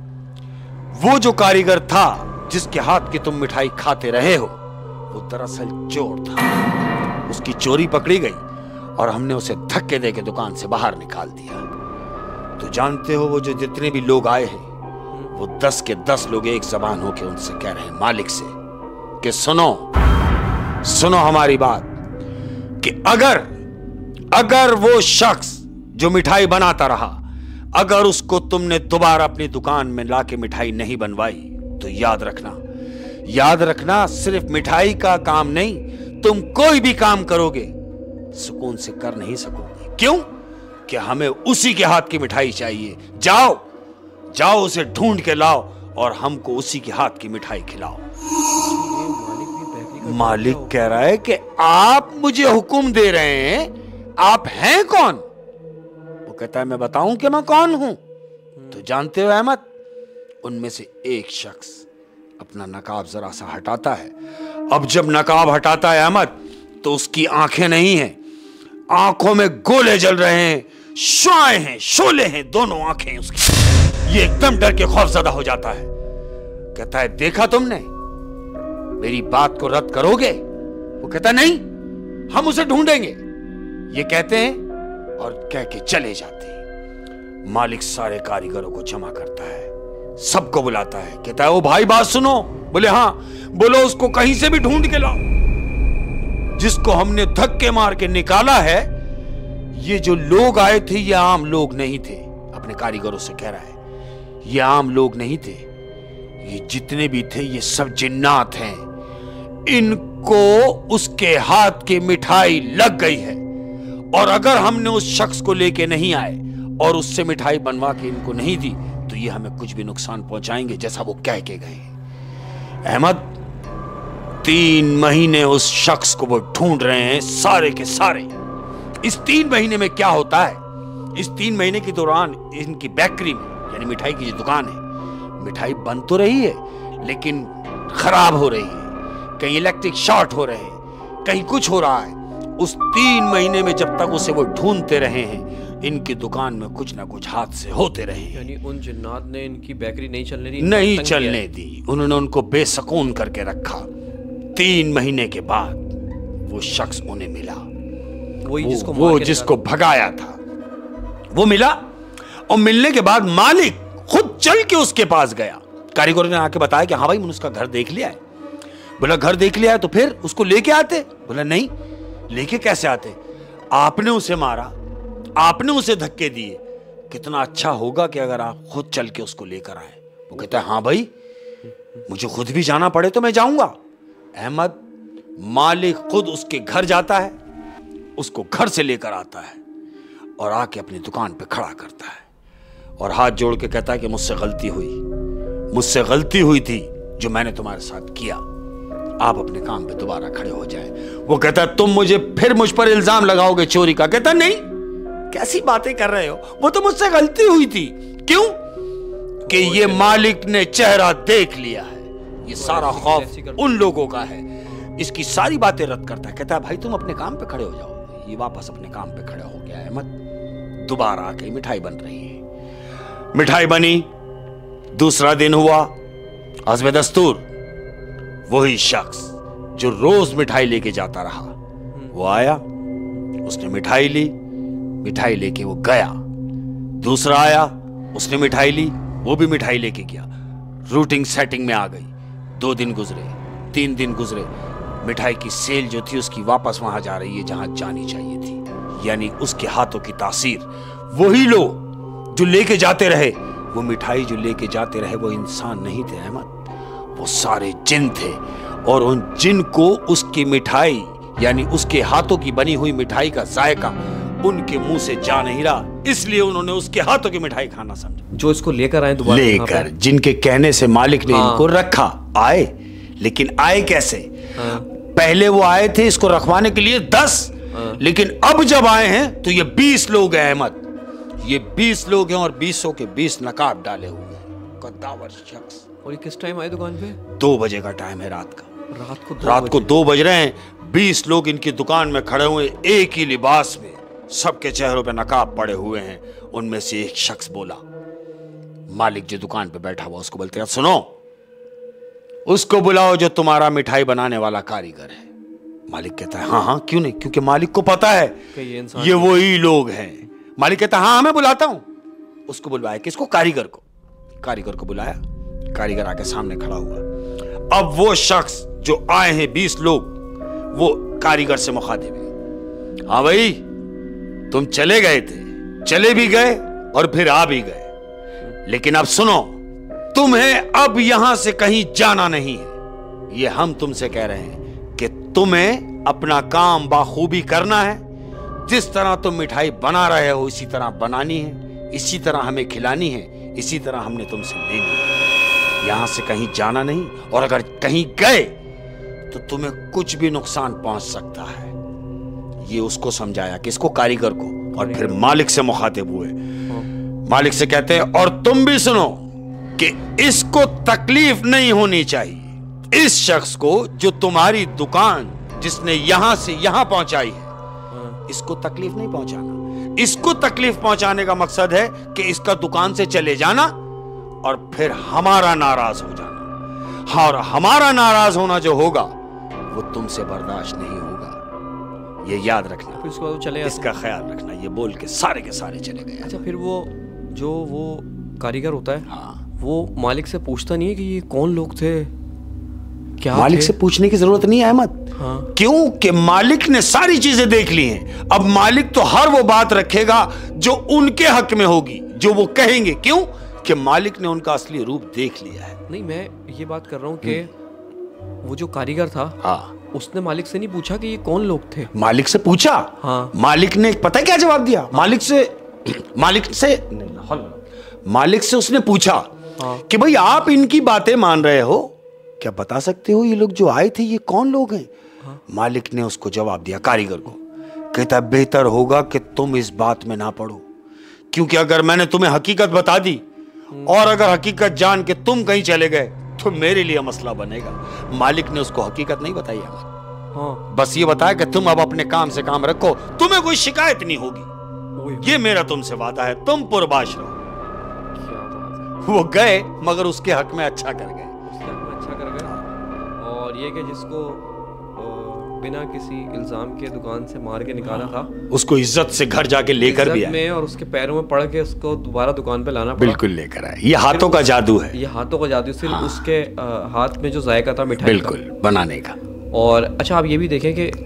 S1: वो जो कारीगर था जिसके हाथ की तुम मिठाई खाते रहे हो वो दरअसल चोर था। उसकी चोरी पकड़ी गई और हमने उसे धक्के देके दुकान से बाहर निकाल दिया। तो जानते हो वो जो जितने भी लोग आए हैं वो दस के दस लोग एक जबान होके उनसे कह रहे हैं मालिक से कि सुनो सुनो हमारी बात, कि अगर अगर वो शख्स जो मिठाई बनाता रहा, अगर उसको तुमने दोबारा अपनी दुकान में लाके मिठाई नहीं बनवाई तो याद रखना याद रखना सिर्फ मिठाई का काम नहीं, तुम कोई भी काम करोगे सुकून से कर नहीं सकोगे। क्यों? कि हमें उसी के हाथ की मिठाई चाहिए। जाओ जाओ उसे ढूंढ के लाओ और हमको उसी के हाथ की मिठाई खिलाओ। मालिक कह रहा है कि आप मुझे हुक्म दे रहे हैं, आप हैं कौन? वो कहता है मैं बताऊं कि मैं कौन हूं? तो जानते हो अहमद, उनमें से एक शख्स अपना नकाब जरा सा हटाता है। अब जब नकाब हटाता है अहमद तो उसकी आंखें नहीं हैं, आंखों में गोले जल रहे हैं, शुआएं हैं, शोले हैं, दोनों आंखें उसकी। ये एकदम डर के खौफजदा हो जाता है। कहता है देखा तुमने, मेरी बात को रद्द करोगे? वो कहता नहीं, हम उसे ढूंढेंगे। ये कहते हैं और कह के चले जाते हैं। मालिक सारे कारीगरों को जमा करता है, सबको बुलाता है, कहता है ओ भाई बात सुनो। बोले हाँ। बोलो उसको कहीं से भी ढूंढ के लाओ जिसको हमने धक्के मार के निकाला है। ये जो लोग आए थे ये आम लोग नहीं थे। अपने कारीगरों से कह रहा है ये आम लोग नहीं थे, ये जितने भी थे ये सब जिन्नात हैं। इनको उसके हाथ की मिठाई लग गई है, और अगर हमने उस शख्स को लेके नहीं आए और उससे मिठाई बनवा के इनको नहीं दी तो ये हमें कुछ भी नुकसान पहुंचाएंगे, जैसा वो कह के गए। अहमद, तीन महीने उस शख्स को वो ढूंढ रहे हैं, सारे के सारे। इस तीन महीने में क्या होता है? इस तीन महीने के दौरान इनकी बेकरी में, यानी मिठाई की जो दुकान है, मिठाई बन तो रही है लेकिन खराब हो रही है, कहीं इलेक्ट्रिक शॉर्ट हो रहे हैं, कहीं कुछ हो रहा है। उस तीन महीने में जब तक उसे वो ढूंढते रहे हैं, इनकी दुकान में कुछ ना कुछ हादसे होते रहे।
S2: यानी उन जिन्नात ने इनकी बेकरी नहीं चलने दी?
S1: नहीं चलने दी, उन्होंने उनको बेसकून करके रखा। तीन महीने के बाद वो शख्स उन्हें मिला,
S2: वही जिसको
S1: वो, वो जिसको भगाया था वो मिला। और मिलने के बाद मालिक खुद चल के उसके पास गया। कारीगर ने आके बताया कि हाँ भाई मैंने उसका घर देख लिया है। बोला घर देख लिया है तो फिर उसको लेके आते? बोला नहीं, लेके कैसे आते? आपने उसे मारा, आपने उसे धक्के दिए, कितना अच्छा होगा कि अगर आप खुद चल के उसको लेकर आए। वो कहता है हाँ भाई, मुझे खुद भी जाना पड़े तो मैं जाऊंगा। अहमद, मालिक खुद उसके घर जाता है, उसको घर से लेकर आता है और आके अपनी दुकान पे खड़ा करता है और हाथ जोड़ के कहता है कि मुझसे गलती हुई, मुझसे गलती हुई थी जो मैंने तुम्हारे साथ किया, आप अपने काम पे दोबारा खड़े हो जाएं। वो कहता है तुम मुझे फिर मुझ पर इल्जाम लगाओगे चोरी का? कहता नहीं, कैसी बातें कर रहे हो, वो तो मुझसे गलती हुई थी। क्यों? कि ये मालिक ने चेहरा देख लिया है, ये सारा खौफ उन लोगों का है। इसकी सारी बातें रद्द करता है, कहता है भाई तुम अपने काम पे खड़े हो जाओ। ये वापस अपने काम पे खड़ा हो गया। अहमद दोबारा आके मिठाई बन रही है, मिठाई बनी, दूसरा दिन हुआ। हस्ब दस्तूर वही शख्स जो रोज मिठाई लेके जाता रहा वो आया, उसने मिठाई ली, मिठाई लेके वो गया। दूसरा आया, उसने मिठाई ली, वो भी मिठाई लेके गया। रूटिंग सेटिंग में आ गई। दो दिन गुजरे, तीन दिन गुजरे, मिठाई की सेल जो थी उसकी वापस वहां जा रही है जहां जानी चाहिए थी। यानी उसके हाथों की तासीर, वही लोग जो लेके जाते रहे, वो मिठाई जो लेके जाते रहे वो इंसान नहीं थे अहमद, वो सारे जिन थे। और उन जिन को उसकी मिठाई यानी उसके हाथों की बनी हुई मिठाई का जायका उनके मुंह से जा नहीं रहा, इसलिए उन्होंने उसके हाथों की मिठाई खाना समझा।
S2: जो इसको लेकर आए दोबारा,
S1: लेकर जिनके कहने से मालिक ने हाँ। इनको रखा, आए, लेकिन आए कैसे? हाँ। पहले वो आए थे इसको रखवाने के लिए दस, हाँ। लेकिन अब जब आए हैं तो ये बीस लोग हैं अहमद, ये बीस लोग हैं और बीसों के बीस नकाब डाले हुए हैं, कद्दावर शख्स।
S2: और ये किस टाइम आए दुकान पे?
S1: दो बजे का टाइम है रात का।
S2: रात को
S1: रात को दो बज रहे हैं, बीस लोग इनकी दुकान में खड़े हुए, एक ही लिबास में, सबके चेहरों पे नकाब पड़े हुए हैं। उनमें से एक शख्स बोला, मालिक जो दुकान पे बैठा हुआ उसको बोलते हैं सुनो, उसको बुलाओ जो तुम्हारा मिठाई बनाने वाला कारीगर है। मालिक कहता है हाँ हाँ क्यों नहीं, क्योंकि मालिक को पता है ये, ये वही लोग हैं। मालिक कहता है हाँ मैं बुलाता हूं। उसको बुलवाया, किसको? कारीगर को। कारीगर को बुलाया, कारीगर आके सामने खड़ा हुआ। अब वो शख्स जो आए हैं बीस लोग, वो कारीगर से मुखातिब है, हाँ भाई तुम चले गए थे, चले भी गए और फिर आ भी गए, लेकिन अब सुनो, तुम्हें अब यहां से कहीं जाना नहीं है। ये हम तुमसे कह रहे हैं कि तुम्हें अपना काम बाखूबी करना है। जिस तरह तुम मिठाई बना रहे हो इसी तरह बनानी है, इसी तरह हमें खिलानी है, इसी तरह हमने तुमसे लेनी है। यहां से कहीं जाना नहीं, और अगर कहीं गए तो तुम्हें कुछ भी नुकसान पहुंच सकता है। ये उसको समझाया, किसको? कारीगर को। और फिर मालिक से मुखातिब हुए। मालिक से कहते हैं और तुम भी सुनो कि इसको तकलीफ नहीं होनी चाहिए, इस शख्स को जो तुम्हारी दुकान जिसने यहां से यहां पहुंचाई है, इसको तकलीफ नहीं पहुंचाना। इसको तकलीफ पहुंचाने का मकसद है कि इसका दुकान से चले जाना और फिर हमारा नाराज हो जाना। हाँ, और हमारा नाराज होना जो होगा वो तुमसे बर्दाश्त नहीं होगा, ये याद रखना।
S2: फिर उसके बाद वो चले,
S1: इसका ख्याल रखना। ये बोल के सारे के सारे चले गए।
S2: अच्छा, फिर वो जो वो कारीगर होता है,
S1: हाँ,
S2: वो मालिक से पूछता नहीं है कि ये कौन लोग थे, क्या
S1: मालिक
S2: थे?
S1: से पूछने की जरूरत नहीं है अहमद।
S2: हाँ।
S1: क्यों कि मालिक ने सारी चीजें देख ली हैं। अब मालिक तो हर वो बात रखेगा जो उनके हक में होगी, जो वो कहेंगे। क्यों कि मालिक ने उनका असली रूप देख लिया है।
S2: नहीं, मैं ये बात कर रहा हूँ कि वो जो कारीगर था, हाँ, उसने मालिक से नहीं पूछा कि ये कौन लोग थे?
S1: मालिक से पूछा।
S2: हाँ।
S1: मालिक ने पता है क्या जवाब दिया? मालिक से मालिक से मालिक से उसने पूछा, हाँ, कि भाई आप इनकी बातें मान रहे हो, क्या बता सकते हो ये लोग जो आए थे ये कौन लोग हैं? हाँ। मालिक ने उसको जवाब दिया, कारीगर को। कहता बेहतर होगा कि तुम इस बात में ना पड़ो, क्योंकि अगर मैंने तुम्हें हकीकत बता दी और अगर हकीकत जान के तुम कहीं चले गए तो मेरे लिए मसला बनेगा। मालिक ने उसको हकीकत नहीं बताई है, हाँ, बस ये बताया कि तुम अब अपने काम से काम रखो, तुम्हें कोई शिकायत नहीं होगी, ये मेरा तुमसे वादा है, तुम पुरबाश रहो। वो गए मगर उसके हक में अच्छा कर गए,
S2: उसके हक में अच्छा कर गए। और ये कि जिसको बिना किसी इल्जाम के दुकान से मार के निकाला था,
S1: उसको इज्जत से घर जाके लेकर भी आए
S2: और उसके पैरों में पड़ के उसको दोबारा दुकान पे लाना पड़ा।
S1: बिल्कुल लेकर आए। ये हाथों का जादू है,
S2: ये हाथों का जादू। सिर्फ हाँ। उसके आ, हाथ में जो जायका था मिठाई
S1: बिल्कुल बनाने का।
S2: और अच्छा, आप ये भी देखें कि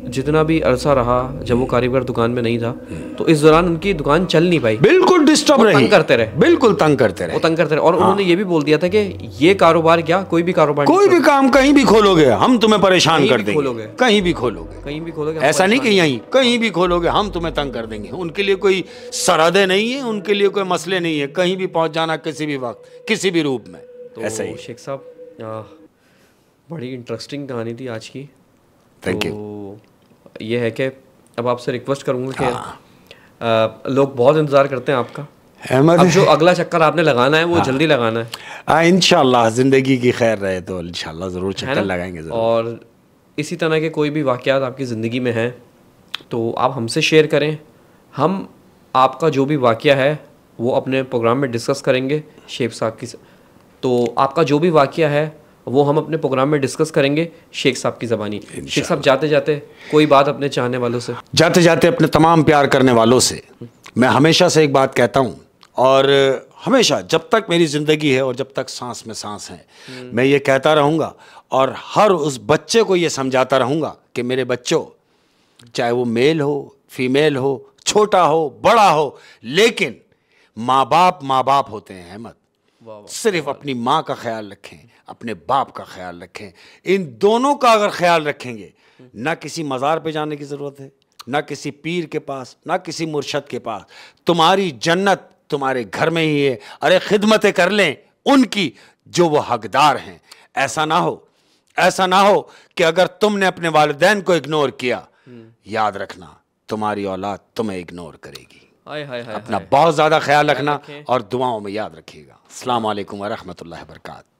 S2: जितना भी अरसा रहा जब वो कारीगर दुकान में नहीं था, तो इस दौरान उनकी दुकान चल नहीं पाई,
S1: बिल्कुल डिस्टर्ब रही,
S2: तंग करते रहे,
S1: बिल्कुल तंग करते रहे,
S2: वो तंग करते रहे। और हाँ। उन्होंने ये भी बोल दिया था कि ये कारोबार क्या, कोई भी कारोबार,
S1: कोई भी काम कहीं भी खोलोगे हम तुम्हें परेशान कर देंगे, कहीं भी खोलोगे,
S2: कहीं भी खोलोगे,
S1: ऐसा नहीं कि यहीं कहीं भी खोलोगे हम तुम्हें तंग कर देंगे। उनके लिए कोई सरहदें नहीं है, उनके लिए कोई मसले नहीं है, कहीं भी पहुंच जाना किसी भी वक्त किसी भी रूप में।
S2: तो ऐसा ही शेख साहब, बड़ी इंटरेस्टिंग कहानी थी आज की।
S1: Thank you.
S2: तो ये है कि अब आपसे रिक्वेस्ट करूंगा कि हाँ। लोग बहुत इंतज़ार करते हैं आपका, अब जो अगला चक्कर आपने लगाना है वो हाँ। जल्दी लगाना है।
S1: हाँ, इंशाल्लाह ज़िंदगी की खैर रहे तो इंशाल्लाह ज़रूर चक्कर लगाएंगे ज़रूर।
S2: और इसी तरह के कोई भी वाक़यात आपकी ज़िंदगी में हैं तो आप हमसे शेयर करें, हम आपका जो भी वाक़या है वो अपने प्रोग्राम में डिस्कस करेंगे शेख साहब की। तो आपका जो भी वाक़या है वो हम अपने प्रोग्राम में डिस्कस करेंगे शेख साहब की ज़बानी। शेख साहब, जाते जाते कोई बात अपने चाहने वालों से,
S1: जाते जाते अपने तमाम प्यार करने वालों से मैं हमेशा से एक बात कहता हूँ, और हमेशा जब तक मेरी ज़िंदगी है और जब तक सांस में सांस है मैं ये कहता रहूँगा, और हर उस बच्चे को ये समझाता रहूँगा कि मेरे बच्चों, चाहे वो मेल हो फीमेल हो, छोटा हो बड़ा हो, लेकिन माँ बाप माँ बाप होते हैं अहमद। सिर्फ अपनी माँ का ख्याल रखें, अपने बाप का ख्याल रखें। इन दोनों का अगर ख्याल रखेंगे, ना किसी मज़ार पे जाने की ज़रूरत है, ना किसी पीर के पास, ना किसी मुर्शद के पास। तुम्हारी जन्नत तुम्हारे घर में ही है। अरे खिदमतें कर लें उनकी जो वो हकदार हैं। ऐसा ना हो, ऐसा ना हो कि अगर तुमने अपने वालिदैन को इग्नोर किया, याद रखना तुम्हारी औलाद तुम्हें इग्नोर करेगी।
S2: हाय हाय हाय,
S1: अपना बहुत ज़्यादा ख्याल रखना और दुआओं में याद रखिएगा। अस्सलाम वालेकुम व रहमतुल्लाहि व बरकातहू।